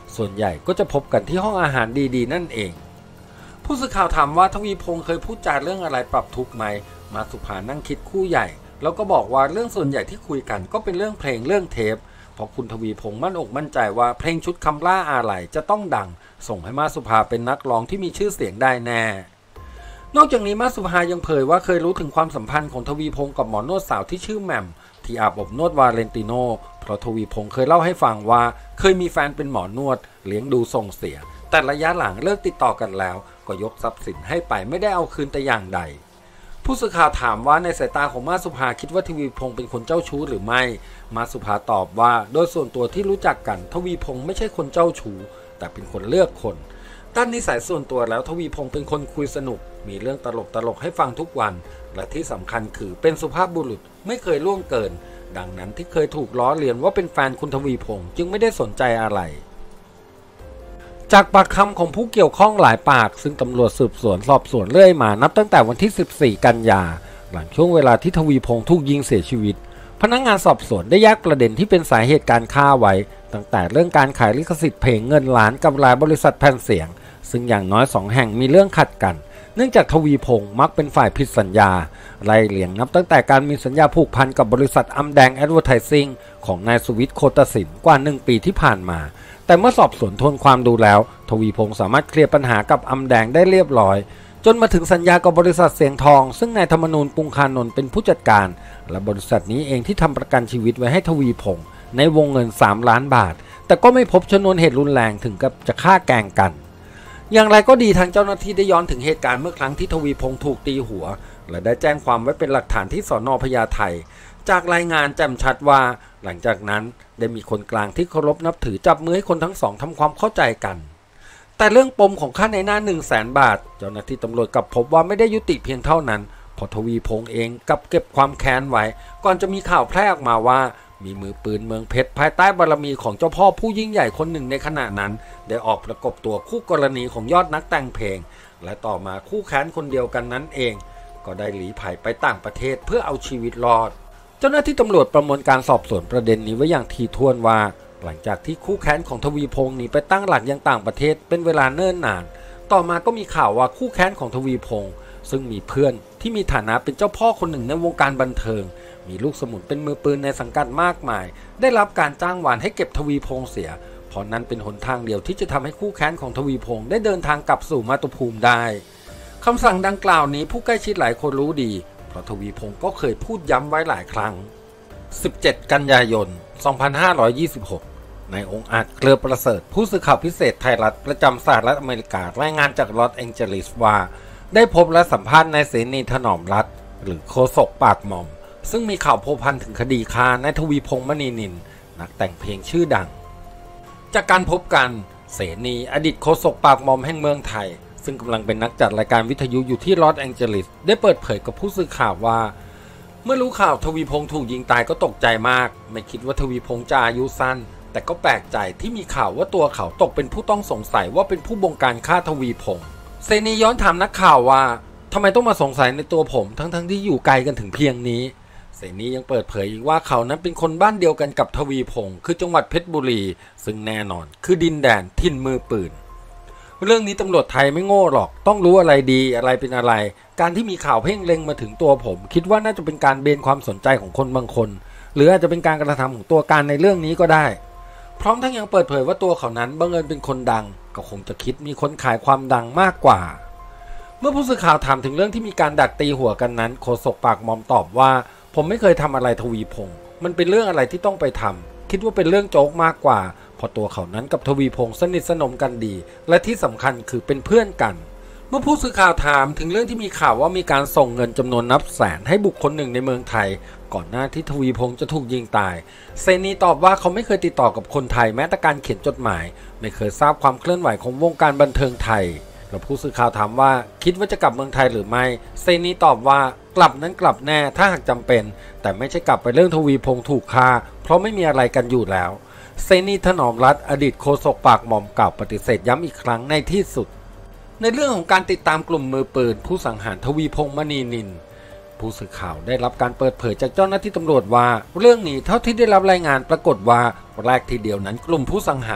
ส่วนใหญ่ก็จะพบกันที่ห้องอาหารดีๆนั่นเองผู้สื่อข่าวถามว่าทวีพงษ์เคยพูดจาเรื่องอะไรปรับทุกข์ไหมมาสุภานั่งคิดคู่ใหญ่แล้วก็บอกว่าเรื่องส่วนใหญ่ที่คุยกันก็เป็นเรื่องเพลงเรื่องเทปเพราะคุณทวีพงษ์มั่นอกมั่นใจว่าเพลงชุดคำล่าอาลัยจะต้องดังส่งให้มาสุภาเป็นนักร้องที่มีชื่อเสียงได้แน่นอกจากนี้มาสุภายังเผยว่าเคยรู้ถึงความสัมพันธ์ของทวีพงษ์กับหมอนวดสาวที่ชื่อแหม่มที่อาบอบนวดวาเลนติโนเพราะทวีพงษ์เคยเล่าให้ฟังว่าเคยมีแฟนเป็นหมอนวดเลี้ยงดูส่งเสียแต่ระยะหลังเลิกติดต่อกันแล้วก็ยกทรัพย์สินให้ไปไม่ได้เอาคืนแต่อย่างใดผู้สื่อข่าวถามว่าในสายตาของมาสุภาคิดว่าทวีพงษ์เป็นคนเจ้าชู้หรือไม่มาสุภาตอบว่าโดยส่วนตัวที่รู้จักกันทวีพงษ์ไม่ใช่คนเจ้าชู้แต่เป็นคนเลือกคนด้านนิสัยส่วนตัวแล้วทวีพงษ์เป็นคนคุยสนุกมีเรื่องตลกตลกให้ฟังทุกวันและที่สำคัญคือเป็นสุภาพบุรุษไม่เคยล่วงเกินดังนั้นที่เคยถูกล้อเลียนว่าเป็นแฟนคุณทวีพงษ์จึงไม่ได้สนใจอะไรจากปากคำของผู้เกี่ยวข้องหลายปากซึ่งตำรวจสืบสวนสอบสวนเรื่อยมานับตั้งแต่วันที่สิบสี่กันยาหลังช่วงเวลาที่ทวีพงษ์ถูกยิงเสียชีวิตพนักงานสอบสวนได้แยกประเด็นที่เป็นสาเหตุการฆ่าไว้ตั้งแต่เรื่องการขายลิขสิทธิ์เพลงเงินล้านกับหลายบริษัทแผ่นเสียงซึ่งอย่างน้อยสองแห่งมีเรื่องขัดกันเนื่องจากทวีพงษ์มักเป็นฝ่ายผิดสัญญาไล่เลียงนับตั้งแต่การมีสัญญาผูกพันกับบริษัทอำแดงแอดเวอร์ไทซิ่งของนายสุวิทย์โคตศิลป์กว่าหนึ่งปีที่ผ่านมาแต่เมื่อสอบสวนทวนความดูแล้วทวีพงษ์สามารถเคลียร์ปัญหากับอำแดงได้เรียบร้อยจนมาถึงสัญญากับบริษัทเสียงทองซึ่งนายธรรมนูญปุงคานนท์เป็นผู้จัดการและบริษัทนี้เองที่ทำประกันชีวิตไว้ให้ทวีพงษ์ในวงเงินสามล้านบาทแต่ก็ไม่พบชนวนเหตุรุนแรงถึงกับจะฆ่าแกล้งกันอย่างไรก็ดีทางเจ้าหน้าที่ได้ย้อนถึงเหตุการณ์เมื่อครั้งที่ทวีพงษ์ถูกตีหัวและได้แจ้งความไว้เป็นหลักฐานที่สน.พญาไทจากรายงานแจ่มชัดว่าหลังจากนั้นได้มีคนกลางที่เคารพนับถือจับมือให้คนทั้งสองทำความเข้าใจกันแต่เรื่องปมของค่าในหน้า หนึ่งแสน บาทเจ้าหน้าที่ตำรวจกลับพบว่าไม่ได้ยุติเพียงเท่านั้นเพราะทวีพงษ์เองกลับเก็บความแค้นไว้ก่อนจะมีข่าวแพร่ออกมาว่ามีมือปืนเมืองเพชรภายใต้บารมีของเจ้าพ่อผู้ยิ่งใหญ่คนหนึ่งในขณะนั้นได้ออกประกบตัวคู่กรณีของยอดนักแต่งเพลงและต่อมาคู่แค้นคนเดียวกันนั้นเองก็ได้หลีภัยไปต่างประเทศเพื่อเอาชีวิตรอดเจ้าหน้าที่ตำรวจประมวลการสอบสวนประเด็นนี้ไว้อย่างถี่ถ้วนว่าหลังจากที่คู่แค้นของทวีพงษ์หนีไปตั้งหลักยังต่างประเทศเป็นเวลาเนิ่นนานต่อมาก็มีข่าวว่าคู่แค้นของทวีพงษ์ซึ่งมีเพื่อนที่มีฐานะเป็นเจ้าพ่อคนหนึ่งในวงการบันเทิงมีลูกสมุนเป็นมือปืนในสังกัดมากมายได้รับการจ้างวานให้เก็บทวีพงษ์เสียเพราะนั้นเป็นหนทางเดียวที่จะทำให้คู่แค้นของทวีพงษ์ได้เดินทางกลับสู่มาตุภูมิได้คำสั่งดังกล่าวนี้ผู้ใกล้ชิดหลายคนรู้ดีเพราะทวีพงษ์ก็เคยพูดย้ำไว้หลายครั้งสิบเจ็ดกันยายนสองพันห้าร้อยยี่สิบหกนายองค์อาจเกลือประเสริฐผู้สื่อข่าวพิเศษไทยรัฐประจำสหรัฐอเมริการายงานจากลอสแองเจลิสว่าได้พบและสัมภาษณ์นายเสนีถนอมรัตน์หรือโฆษกปากหม่อมซึ่งมีข่าวโพพันถึงคดีฆ่านายทวีพงษ์มณีนินนักแต่งเพลงชื่อดังจากการพบกันเสนีอดีตโฆษกปากหม่อมแห่งเมืองไทยซึ่งกำลังเป็นนักจัดรายการวิทยุอยู่ที่ลอสแองเจลิสได้เปิดเผยกับผู้สื่อข่าวว่าเมื่อรู้ข่าวทวีพงษ์ถูกยิงตายก็ตกใจมากไม่คิดว่าทวีพงษ์จะอายุสั้นแต่ก็แปลกใจที่มีข่าวว่าตัวเขาตกเป็นผู้ต้องสงสัยว่าเป็นผู้บงการฆ่าทวีพงษ์เสนีย้อนถามนักข่าวว่าทำไมต้องมาสงสัยในตัวผมทั้งๆ ท, ที่อยู่ไกลกันถึงเพียงนี้เสนียังเปิดเผยอีกว่าเขานั้นเป็นคนบ้านเดียวกันกับทวีพงษ์คือจังหวัดเพชรบุรีซึ่งแน่นอนคือดินแดนถิ่นมือปืนเรื่องนี้ตำรวจไทยไม่โง่หรอกต้องรู้อะไรดีอะไรเป็นอะไรการที่มีข่าวเพ่งเล็งมาถึงตัวผมคิดว่าน่าจะเป็นการเบนความสนใจของคนบางคนหรืออาจจะเป็นการกระทำของตัวการในเรื่องนี้ก็ได้พร้อมทั้งยังเปิดเผยว่าตัวเขานั้นบังเอิญเป็นคนดังก็คงจะคิดมีคนขายความดังมากกว่าเมื่อผู้สื่อข่าวถามถึงเรื่องที่มีการดักตีหัวกันนั้นโฆษกปากหม่อมตอบว่าผมไม่เคยทำอะไรทวีพงษ์มันเป็นเรื่องอะไรที่ต้องไปทำคิดว่าเป็นเรื่องโจ๊กมากกว่าพอตัวเขานั้นกับทวีพงษ์สนิทสนมกันดีและที่สำคัญคือเป็นเพื่อนกันเมื่อผู้สื่อข่าวถามถึงเรื่องที่มีข่าวว่ามีการส่งเงินจำนวนนับแสนให้บุคคลหนึ่งในเมืองไทยก่อนหน้าที่ทวีพงษ์จะถูกยิงตายเซนีตอบว่าเขาไม่เคยติดต่อกับคนไทยแม้แต่การเขียนจดหมายไม่เคยทราบความเคลื่อนไหวของวงการบันเทิงไทยแล้วผู้สื่อข่าวถามว่าคิดว่าจะกลับเมืองไทยหรือไม่เซนีตอบว่ากลับนั้นกลับแน่ถ้าหากจำเป็นแต่ไม่ใช่กลับไปเรื่องทวีพงษ์ถูกฆ่าเพราะไม่มีอะไรกันอยู่แล้วเซนีถนอมรัตน์อดีตโฆษกปากหม่อมกล่าวปฏิเสธย้ำอีกครั้งในที่สุดในเรื่องของการติดตามกลุ่มมือปืนผู้สังหารทวีพงษ์มณีนินผู้สื่อข่าวได้รับการเปิดเผยจากเจ้าหน้าที่ตำรวจว่าเรื่องนี้เท่าที่ได้รับรายงานปรากฏว่าแรกทีเดียวนั้นกลุ่มผู้สังหาร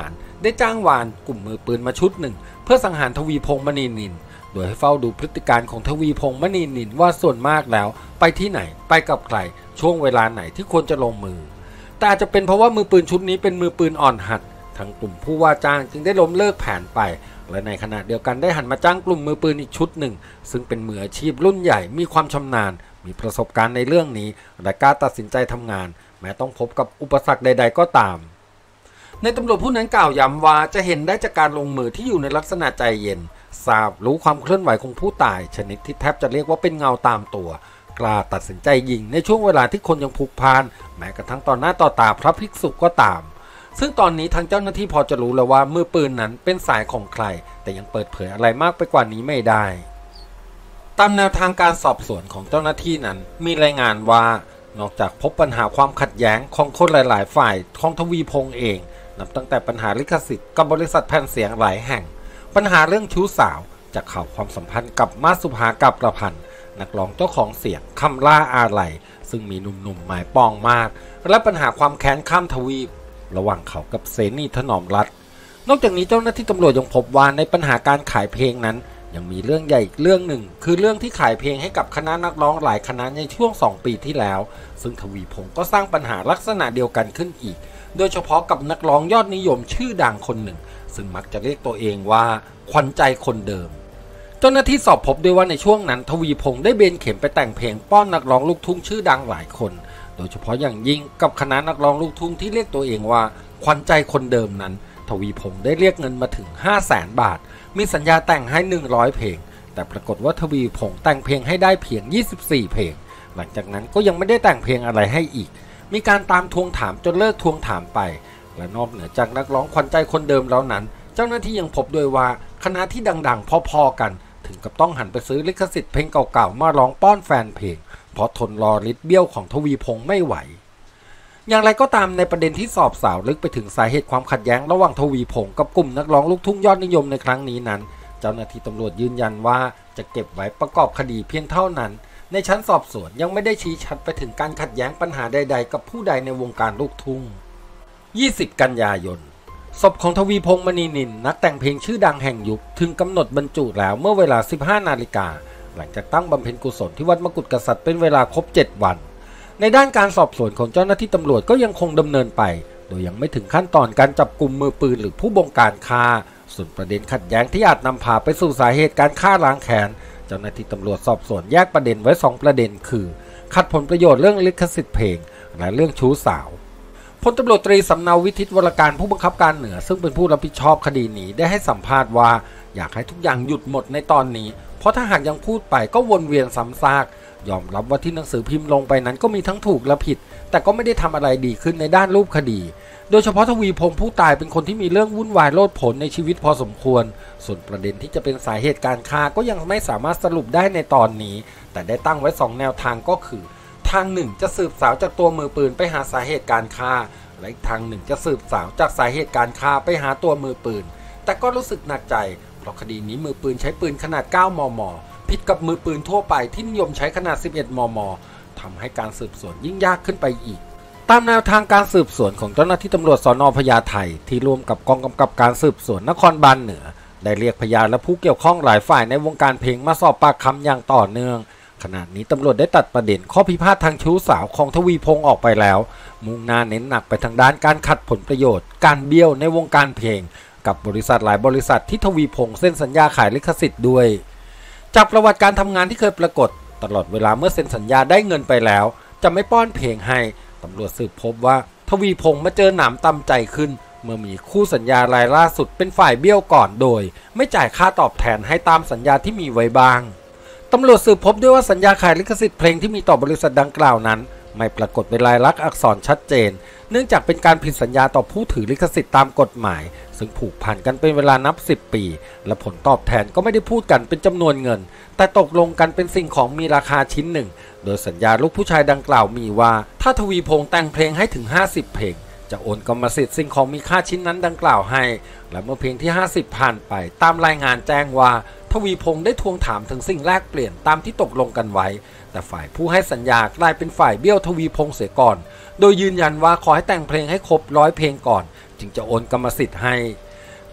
ได้จ้างวานกลุ่มมือปืนมาชุดหนึ่งเพื่อสังหารทวีพงษ์มณีนินโดยให้เฝ้าดูพฤติการของทวีพงษ์มณีนินว่าส่วนมากแล้วไปที่ไหนไปกับใครช่วงเวลาไหนที่ควรจะลงมือแต่อาจจะเป็นเพราะว่ามือปืนชุดนี้เป็นมือปืนอ่อนหัดทางกลุ่มผู้ว่าจ้างจึงได้ล้มเลิกแผนไปและในขณะเดียวกันได้หันมาจ้างกลุ่มมือปืนอีกชุดหนึ่งซึ่งเป็นมืออาชีพรุ่นใหญ่มีความชำนาญมีประสบการณ์ในเรื่องนี้และกล้าตัดสินใจทำงานแม้ต้องพบกับอุปสรรคใดๆก็ตามในตำรวจผู้นั้นกล่าวย้ำว่าจะเห็นได้จากการลงมือที่อยู่ในลักษณะใจเย็นทราบรู้ความเคลื่อนไหวของผู้ตายชนิดที่แทบจะเรียกว่าเป็นเงาตามตัวกล้าตัดสินใจยิงในช่วงเวลาที่คนยังพลุกพล่านแม้กระทั่งต่อหน้าต่อตาพระภิกษุก็ตามซึ่งตอนนี้ทางเจ้าหน้าที่พอจะรู้แล้วว่ามือปืนนั้นเป็นสายของใครแต่ยังเปิดเผยอะไรมากไปกว่านี้ไม่ได้ตามแนวทางการสอบสวนของเจ้าหน้าที่นั้นมีรายงานว่านอกจากพบปัญหาความขัดแย้งของคนหลายๆฝ่ายของทวีพงษ์เองนับตั้งแต่ปัญหาลิขสิทธิ์กับบริษัทแผ่นเสียงหลายแห่งปัญหาเรื่องชู้สาวจากข่าวความสัมพันธ์กับมาสุภากับประพันธ์นักร้องเจ้าของเสียงคำล่าอาลัยซึ่งมีหนุ่มๆหมายปองมากและปัญหาความแค้นข้ามทวีประหว่างเขากับเสนีถนอมรัตน์นอกจากนี้เจ้าหน้าที่ตำรวจยังพบว่าในปัญหาการขายเพลงนั้นยังมีเรื่องใหญ่อีกเรื่องหนึ่งคือเรื่องที่ขายเพลงให้กับคณะนักร้องหลายคณะในช่วงสองปีที่แล้วซึ่งทวีพงศ์ก็สร้างปัญหาลักษณะเดียวกันขึ้นอีกโดยเฉพาะกับนักร้องยอดนิยมชื่อดังคนหนึ่งซึ่งมักจะเรียกตัวเองว่าขวัญใจคนเดิมเจ้าหน้าที่สอบพบด้วยว่าในช่วงนั้นทวีพงศ์ได้เบนเข็มไปแต่งเพลงป้อนนักร้องลูกทุ่งชื่อดังหลายคนโดยเฉพาะอย่างยิ่งกับคณะนักร้องลูกทุ่งที่เรียกตัวเองว่าขวัญใจคนเดิมนั้นทวีพงศ์ได้เรียกเงินมาถึง ห้าแสน บาทมีสัญญาแต่งให้หนึ่งร้อยเพลงแต่ปรากฏว่าทวีพงศ์แต่งเพลงให้ได้เพียงยี่สิบสี่เพลงหลังจากนั้นก็ยังไม่ได้แต่งเพลงอะไรให้อีกมีการตามทวงถามจนเลิกทวงถามไปและนอกเหนือจากนักร้องขวัญใจคนเดิมแล้วนั้นเจ้าหน้าที่ยังพบด้วยว่าคณะที่ดังๆพอๆกันถึงกับต้องหันไปซื้อลิขสิทธิ์เพลงเก่าๆมาร้องป้อนแฟนเพลงเพราะทนรอฤทธิ์เบี้ยวของทวีพงศ์ไม่ไหวอย่างไรก็ตามในประเด็นที่สอบสาวลึกไปถึงสาเหตุความขัดแย้งระหว่างทวีพงศ์กับกลุ่มนักร้องลูกทุ่งยอดนิยมในครั้งนี้นั้นเจ้าหน้าที่ตำรวจยืนยันว่าจะเก็บไว้ประกอบคดีเพียงเท่านั้นในชั้นสอบสวนยังไม่ได้ชี้ชัดไปถึงการขัดแย้งปัญหาใดๆกับผู้ใดในวงการลูกทุ่งยี่สิบกันยายนศพของทวีพงษ์มณีนินนักแต่งเพลงชื่อดังแห่งยุคถึงกำหนดบรรจุแล้วเมื่อเวลา สิบห้านาฬิกาหลังจากตั้งบำเพ็ญกุศลที่วัดมกุฎกษัตริย์เป็นเวลาครบเจ็ดวันในด้านการสอบสวนของเจ้าหน้าที่ตำรวจก็ยังคงดำเนินไปโดยยังไม่ถึงขั้นตอนการจับกุมมือปืนหรือผู้บงการฆ่าส่วนประเด็นขัดแย้งที่อาจนำพาไปสู่สาเหตุการฆ่าล้างแค้นเจ้าหน้าที่ตำรวจสอบสวนแยกประเด็นไว้สองประเด็นคือขัดผลประโยชน์เรื่องลิขสิทธิ์เพลงและเรื่องชู้สาวพลตำรวจตรีสำเนาวิทิตวรการผู้บังคับการเหนือซึ่งเป็นผู้รับผิดชอบคดีนี้ได้ให้สัมภาษณ์ว่าอยากให้ทุกอย่างหยุดหมดในตอนนี้เพราะถ้าหากยังพูดไปก็วนเวียนซ้ำซากยอมรับว่าที่หนังสือพิมพ์ลงไปนั้นก็มีทั้งถูกและผิดแต่ก็ไม่ได้ทำอะไรดีขึ้นในด้านรูปคดีโดยเฉพาะทวีพงศ์ผู้ตายเป็นคนที่มีเรื่องวุ่นวายโลดโผนในชีวิตพอสมควรส่วนประเด็นที่จะเป็นสาเหตุการฆ่าก็ยังไม่สามารถสรุปได้ในตอนนี้แต่ได้ตั้งไว้สองแนวทางก็คือทางหนึ่งจะสืบสาวจากตัวมือปืนไปหาสาเหตุการฆ่าและอีกทางหนึ่งจะสืบสาวจากสาเหตุการฆ่าไปหาตัวมือปืนแต่ก็รู้สึกหนักใจเพราะคดีนี้มือปืนใช้ปืนขนาดเก้ามม.ผิดกับมือปืนทั่วไปที่นิยมใช้ขนาดสิบเอ็ดมม.ทำให้การสืบสวนยิ่งยากขึ้นไปอีกตามแนวทางการสืบสวนของเจ้าหน้าที่ตำรวจสน.พญาไทที่ร่วมกับกองกำกับการสืบสวนนครบาลเหนือได้เรียกพยานและผู้เกี่ยวข้องหลายฝ่ายในวงการเพลงมาสอบปากคำอย่างต่อเนื่องขณะนี้ตำรวจได้ตัดประเด็นข้อพิพาททางชู้สาวของทวีพงศ์ออกไปแล้วมุ่งหน้าเน้นหนักไปทางด้านการขัดผลประโยชน์การเบี้ยวในวงการเพลงกับบริษัทหลายบริษัทที่ทวีพงศ์เซ็นสัญญาขายลิขสิทธิ์ด้วยจากประวัติการทำงานที่เคยปรากฏตลอดเวลาเมื่อเซ็นสัญญาได้เงินไปแล้วจะไม่ป้อนเพลงให้ตำรวจสืบพบว่าทวีพงศ์มาเจอหนามตำใจขึ้นเมื่อมีคู่สัญญารายล่าสุดเป็นฝ่ายเบี้ยวก่อนโดยไม่จ่ายค่าตอบแทนให้ตามสัญญาที่มีไว้บ้างตำรวจสืบพบด้วยว่าสัญญาขายลิขสิทธิ์เพลงที่มีต่อบริษัทดังกล่าวนั้นไม่ปรากฏเป็นลายลักษณ์อักษรชัดเจนเนื่องจากเป็นการผิดสัญญาต่อผู้ถือลิขสิทธิ์ตามกฎหมายซึ่งผูกพันกันเป็นเวลานับสิบปีและผลตอบแทนก็ไม่ได้พูดกันเป็นจำนวนเงินแต่ตกลงกันเป็นสิ่งของมีราคาชิ้นหนึ่งโดยสัญญาลูกผู้ชายดังกล่าวมีว่าถ้าทวีพงศ์แต่งเพลงให้ถึงห้าสิบเพลงจะโอนกรรมสิทธิ์สิ่งของมีค่าชิ้นนั้นดังกล่าวให้และเมื่อเพลงที่ห้าสิบผ่านไปตามรายงานแจ้งว่าทวีพงศ์ได้ทวงถามถึงสิ่งแลกเปลี่ยนตามที่ตกลงกันไว้แต่ฝ่ายผู้ให้สัญญากลายเป็นฝ่ายเบี้ยวทวีพงศ์เสียก่อนโดยยืนยันว่าขอให้แต่งเพลงให้ครบร้อยเพลงก่อนจึงจะโอนกรรมสิทธิ์ให้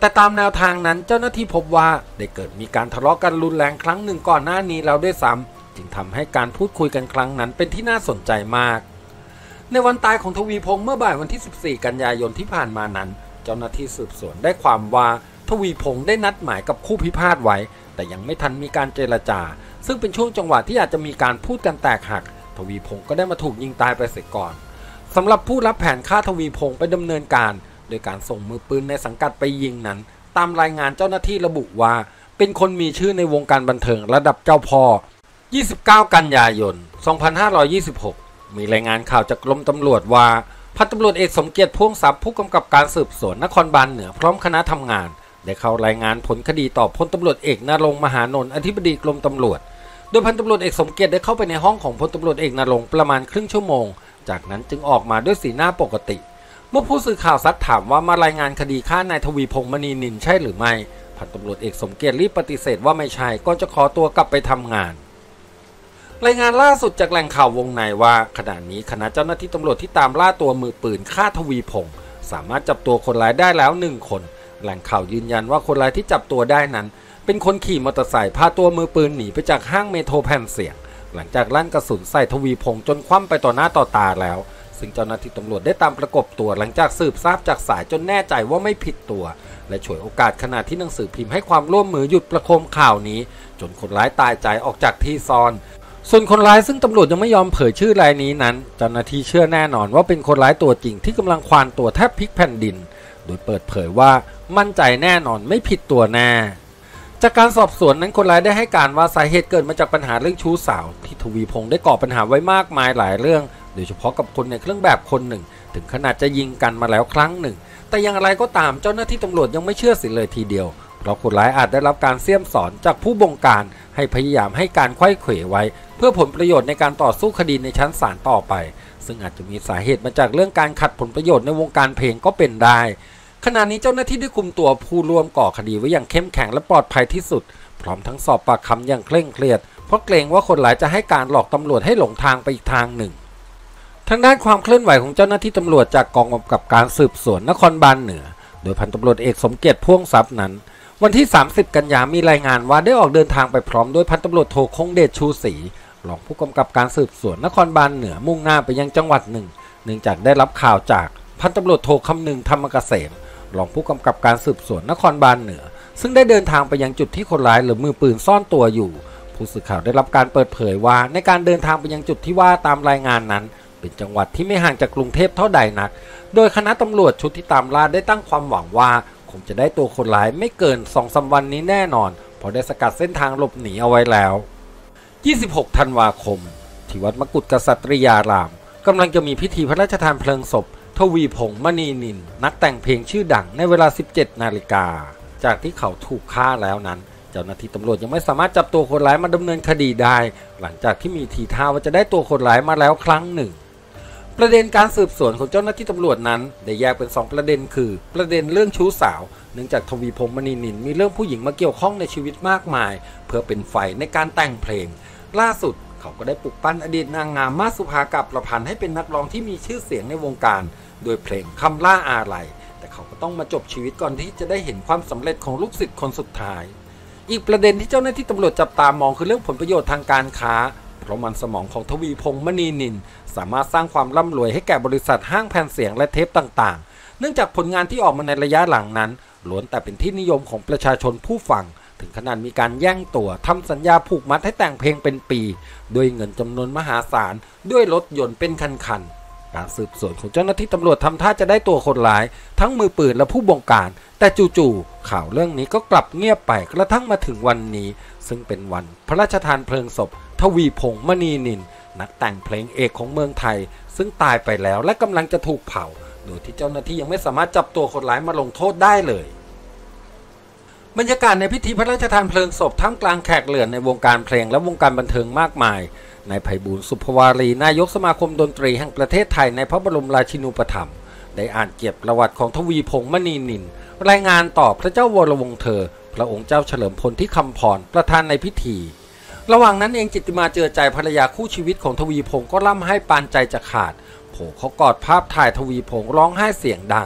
แต่ตามแนวทางนั้นเจ้าหน้าที่พบว่าได้เกิดมีการทะเลาะกันรุนแรงครั้งหนึ่งก่อนหน้านี้แล้วด้วยซ้ำจึงทำให้การพูดคุยกันครั้งนั้นเป็นที่น่าสนใจมากในวันตายของทวีพงษ์เมื่อบ่ายวันที่สิบสี่กันยายนที่ผ่านมานั้นเจ้าหน้าที่สืบสวนได้ความว่าทวีพงษ์ได้นัดหมายกับคู่พิพาทไว้แต่ยังไม่ทันมีการเจรจาซึ่งเป็นช่วงจังหวะที่อาจจะมีการพูดกันแตกหักทวีพงษ์ก็ได้มาถูกยิงตายไปเสียก่อนสำหรับผู้รับแผนฆ่าทวีพงษ์ไปดำเนินการโดยการส่งมือปืนในสังกัดไปยิงนั้นตามรายงานเจ้าหน้าที่ระบุว่าเป็นคนมีชื่อในวงการบันเทิงระดับเจ้าพ่อยี่สิบเก้ากันยายนสองพันห้าร้อยยี่สิบหกมีรายงานข่าวจากกรมตำรวจว่าพันตำรวจเอกสมเกียรติพ่วงทรัพย์ผู้กำกับการสืบสวนนครบาลเหนือพร้อมคณะทำงานได้เข้ารายงานผลคดีต่อพลตำรวจเอกณรงค์มหานนท์อธิบดีกรมตำรวจโดยพันตำรวจเอกสมเกียรติได้เข้าไปในห้องของพลตำรวจเอกณรงค์ประมาณครึ่งชั่วโมงจากนั้นจึงออกมาด้วยสีหน้าปกติเมื่อผู้สื่อข่าวซักถามว่ามารายงานคดีฆ่านายทวีพงษ์มณีนินใช่หรือไม่พันตำรวจเอกสมเกียรติรีบปฏิเสธว่าไม่ใช่ก่อนจะขอตัวกลับไปทำงานรายงานล่าสุดจากแหล่งข่าววงในว่าขณะนี้คณะเจ้าหน้าที่ตำรวจที่ตามล่าตัวมือปืนฆ่าทวีพงษ์สามารถจับตัวคนร้ายได้แล้วหนึ่งคนแหล่งข่าวยืนยันว่าคนร้ายที่จับตัวได้นั้นเป็นคนขี่มอเตอร์ไซค์พาตัวมือปืนหนีไปจากห้างเมโทรแผ่นเสียงหลังจากลั่นกระสุนใส่ทวีพงษ์จนคว่ำไปต่อหน้าต่อตาแล้วซึ่งเจ้าหน้าที่ตำรวจได้ตามประกบตัวหลังจากสืบทราบจากสายจนแน่ใจว่าไม่ผิดตัวและฉวยโอกาสขณะที่หนังสือพิมพ์ให้ความร่วมมือหยุดประโคมข่าวนี้จนคนร้ายตายใจออกจากที่ซ่อนส่วนคนร้ายซึ่งตำรวจยังไม่ยอมเผยชื่อรายนี้นั้นเจ้าหน้าที่เชื่อแน่นอนว่าเป็นคนร้ายตัวจริงที่กำลังควานตัวแทบพลิกแผ่นดินโดยเปิดเผยว่ามั่นใจแน่นอนไม่ผิดตัวแน่จากการสอบสวนนั้นคนร้ายได้ให้การว่าสาเหตุเกิดมาจากปัญหาเรื่องชู้สาวที่ทวีพงษ์ได้ก่อปัญหาไว้มากมายหลายเรื่องโดยเฉพาะกับคนในเครื่องแบบคนหนึ่งถึงขนาดจะยิงกันมาแล้วครั้งหนึ่งแต่อย่างไรก็ตามเจ้าหน้าที่ตำรวจยังไม่เชื่อสิเลยทีเดียวเพราะคนร้ายอาจได้รับการเสี่ยมสอนจากผู้บงการให้พยายามให้การไขว้เขวไว้เพื่อผลประโยชน์ในการต่อสู้คดีในชั้นศาลต่อไปซึ่งอาจจะมีสาเหตุมาจากเรื่องการขัดผลประโยชน์ในวงการเพลงก็เป็นได้ขณะนี้เจ้าหน้าที่ได้คุมตัวผู้ร่วมก่อคดีไว้อย่างเข้มแข็งและปลอดภัยที่สุดพร้อมทั้งสอบปากคำอย่างเคร่งเครียดเพราะเกรงว่าคนร้ายจะให้การหลอกตำรวจให้หลงทางไปอีกทางหนึ่งทางด้านความเคลื่อนไหวของเจ้าหน้าที่ตำรวจจากกองกำกับการสืบสวนนครบาลเหนือโดยพันตำรวจเอกสมเกียรติพ่วงทรัพย์นั้นวันที่สามสิบกันยายนมีรายงานว่าได้ออกเดินทางไปพร้อมด้วยพันตำรวจโทคงเดชชูศรีรองผู้กำกับการสืบสวนนครบาลเหนือมุ่งหน้าไปยังจังหวัดหนึ่งเนื่องจากได้รับข่าวจากพันตำรวจโทคำนึงธรรมเกษมรองผู้กำกับการสืบสวนนครบาลเหนือซึ่งได้เดินทางไปยังจุดที่คนร้ายหรือมือปืนซ่อนตัวอยู่ผู้สื่อข่าวได้รับการเปิดเผยว่าในการเดินทางไปยังจุดที่ว่าตามรายงานนั้นเป็นจังหวัดที่ไม่ห่างจากกรุงเทพเท่าใดนักโดยคณะตำรวจชุดที่ตามล่าได้ตั้งความหวังว่าคงจะได้ตัวคนร้ายไม่เกิน สองถึงสาม วันนี้แน่นอนเพราะได้สกัดเส้นทางหลบหนีเอาไว้แล้วยี่สิบหกธันวาคมที่วัดมกุฏกษัตริยารามกำลังจะมีพิธีพระราชทานเพลิงศพทวีพงษ์มณีนินนักแต่งเพลงชื่อดังในเวลา สิบเจ็ดนาฬิกาจากที่เขาถูกฆ่าแล้วนั้นเจ้าหน้าที่ตำรวจยังไม่สามารถจับตัวคนร้ายมาดำเนินคดีได้หลังจากที่มีทีท่าว่าจะได้ตัวคนร้ายมาแล้วครั้งหนึ่งประเด็นการสืบสวนของเจ้าหน้าที่ตำรวจนั้นได้แยกเป็นสองประเด็นคือประเด็นเรื่องชู้สาวเนื่องจากทวีพงษ์มณีนินมีเรื่องผู้หญิงมาเกี่ยวข้องในชีวิตมากมายเพื่อเป็นไฟในการแต่งเพลงล่าสุดเขาก็ได้ปลุกปั้นอดีตนางงามมาสุภากับประพันธ์ให้เป็นนักร้องที่มีชื่อเสียงในวงการโดยเพลงคำล่าอาลัยแต่เขาก็ต้องมาจบชีวิตก่อนที่จะได้เห็นความสำเร็จของลูกศิษย์คนสุดท้ายอีกประเด็นที่เจ้าหน้าที่ตำรวจจับตามองคือเรื่องผลประโยชน์ทางการค้าเพราะมันสมองของทวีพงษ์มณีนินสามารถสร้างความร่ำรวยให้แก่บริษัทห้างแผ่นเสียงและเทปต่างๆเนื่องจากผลงานที่ออกมาในระยะหลังนั้นล้วนแต่เป็นที่นิยมของประชาชนผู้ฟังถึงขนาดมีการแย่งตั๋วทำสัญญาผูกมัดให้แต่งเพลงเป็นปีด้วยเงินจำนวนมหาศาลด้วยรถยนต์เป็นคันๆการสืบสวนของเจ้าหน้าที่ตำรวจทำท่าจะได้ตัวคนร้ายทั้งมือปืนและผู้บงการแต่จู่ๆข่าวเรื่องนี้ก็กลับเงียบไปกระทั่งมาถึงวันนี้ซึ่งเป็นวันพระราชทานเพลิงศพทวีพงษ์มณีนินนักแต่งเพลงเอกของเมืองไทยซึ่งตายไปแล้วและกำลังจะถูกเผาโดยที่เจ้าหน้าที่ยังไม่สามารถจับตัวคนร้ายมาลงโทษได้เลยบรรยากาศในพิธีพระราชทานเพลิงศพท่ามกลางแขกเหลือในวงการเพลงและวงการบันเทิงมากมายนายไพบูลย์ สุภวารีนายกสมาคมดนตรีแห่งประเทศไทยในพระบรมราชินูปถัมภ์ได้อ่านเกียรติประวัติของทวีพงษ์มณีนินรายงานต่อพระเจ้าวรวงศ์เธอพระองค์เจ้าเฉลิมพลที่คำพรประธานในพิธีระหว่างนั้นเองจิตติมาเจือใจภรรยาคู่ชีวิตของทวีพงษ์ก็ร่ำไห้ปานใจจะขาดโผล่เขากอดภาพถ่ายทวีพงษ์ร้องไห้เสียงดัง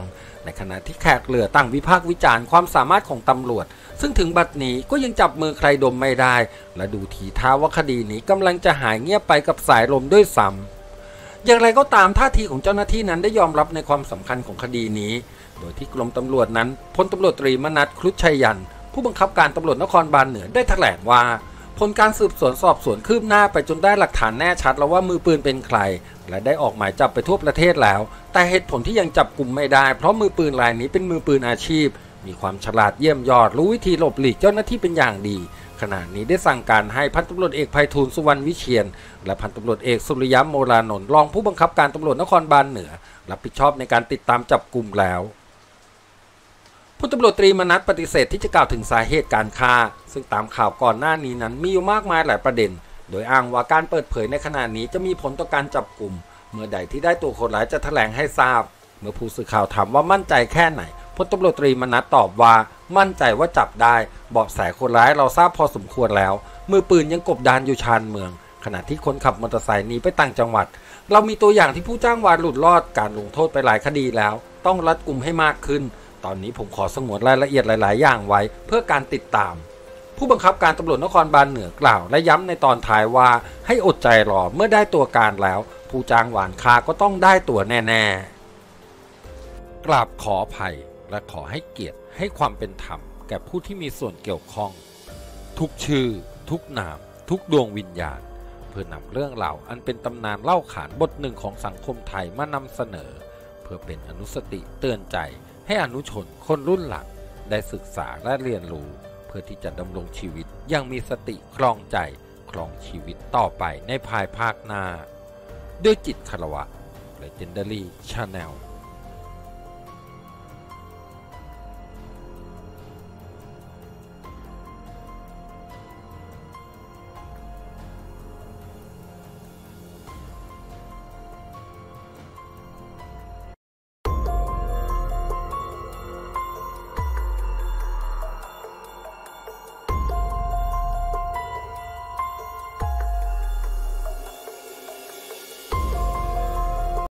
ในขณะที่แขกเหลือต่างวิพากษ์วิจารณ์ความสามารถของตำรวจซึ่งถึงบัดนี้ก็ยังจับมือใครดมไม่ได้และดูทีท่าว่าคดีนี้กำลังจะหายเงียบไปกับสายลมด้วยซ้ำอย่างไรก็ตามท่าทีของเจ้าหน้าที่นั้นได้ยอมรับในความสำคัญของคดีนี้โดยที่กรมตำรวจนั้นพลตำรวจตรีมนัส ครุฑชัยยันต์ผู้บังคับการตำรวจนครบาลเหนือได้แถลงว่าผลการสืบสวนสอบสวนคืบหน้าไปจนได้หลักฐานแน่ชัดแล้วว่ามือปืนเป็นใครและได้ออกหมายจับไปทั่วประเทศแล้วแต่เหตุผลที่ยังจับกลุ่มไม่ได้เพราะมือปืนรายนี้เป็นมือปืนอาชีพมีความฉลาดเยี่ยมยอดรู้วิธีหลบหลีกเจ้าหน้าที่เป็นอย่างดีขณะนี้ได้สั่งการให้พันตำรวจเอกไพฑูรย์ สุวรรณวิเชียรและพันตำรวจเอกสุริยะ โมรานนท์รองผู้บังคับการตำรวจนครบาลเหนือรับผิดชอบในการติดตามจับกลุ่มแล้วพลตำรวจตรีมนัสปฏิเสธที่จะกล่าวถึงสาเหตุการฆ่าซึ่งตามข่าวก่อนหน้านี้นั้นมีอยู่มากมายหลายประเด็นโดยอ้างว่าการเปิดเผยในขณะนี้จะมีผลต่อการจับกลุ่มเมื่อใดที่ได้ตัวคนร้ายจะแถลงให้ทราบเมื่อผู้สื่อข่าวถามว่ามั่นใจแค่ไหนพลตำรวจตรีมนัสตอบว่ามั่นใจว่าจับได้เบาะแสคนร้ายเราทราบพอสมควรแล้วมือปืนยังกบดานอยู่ชานเมืองขณะที่คนขับมอเตอร์ไซค์หนีไปต่างจังหวัดเรามีตัวอย่างที่ผู้จ้างวานหลุดรอดการลงโทษไปหลายคดีแล้วต้องรัดกุมให้มากขึ้นตอนนี้ผมขอสงวนรายละเอียดหลายๆอย่างไว้เพื่อการติดตามผู้บังคับการตำรวจนครบาลเหนือกล่าวและย้ำในตอนท้ายว่าให้อดใจรอเมื่อได้ตัวการแล้วผู้จ้างวานฆ่าก็ต้องได้ตัวแน่ๆกราบขออภัยและขอให้เกียรติให้ความเป็นธรรมแก่ผู้ที่มีส่วนเกี่ยวข้องทุกชื่อทุกนามทุกดวงวิญญาณเพื่อนำเรื่องราวอันเป็นตำนานเล่าขานบทหนึ่งของสังคมไทยมานำเสนอเพื่อเป็นอนุสติเตือนใจให้อนุชนคนรุ่นหลังได้ศึกษาและเรียนรู้เพื่อที่จะดำรงชีวิตอย่างมีสติครองใจครองชีวิตต่อไปในภายภาคหน้าด้วยจิตคารวะ Legendary Channel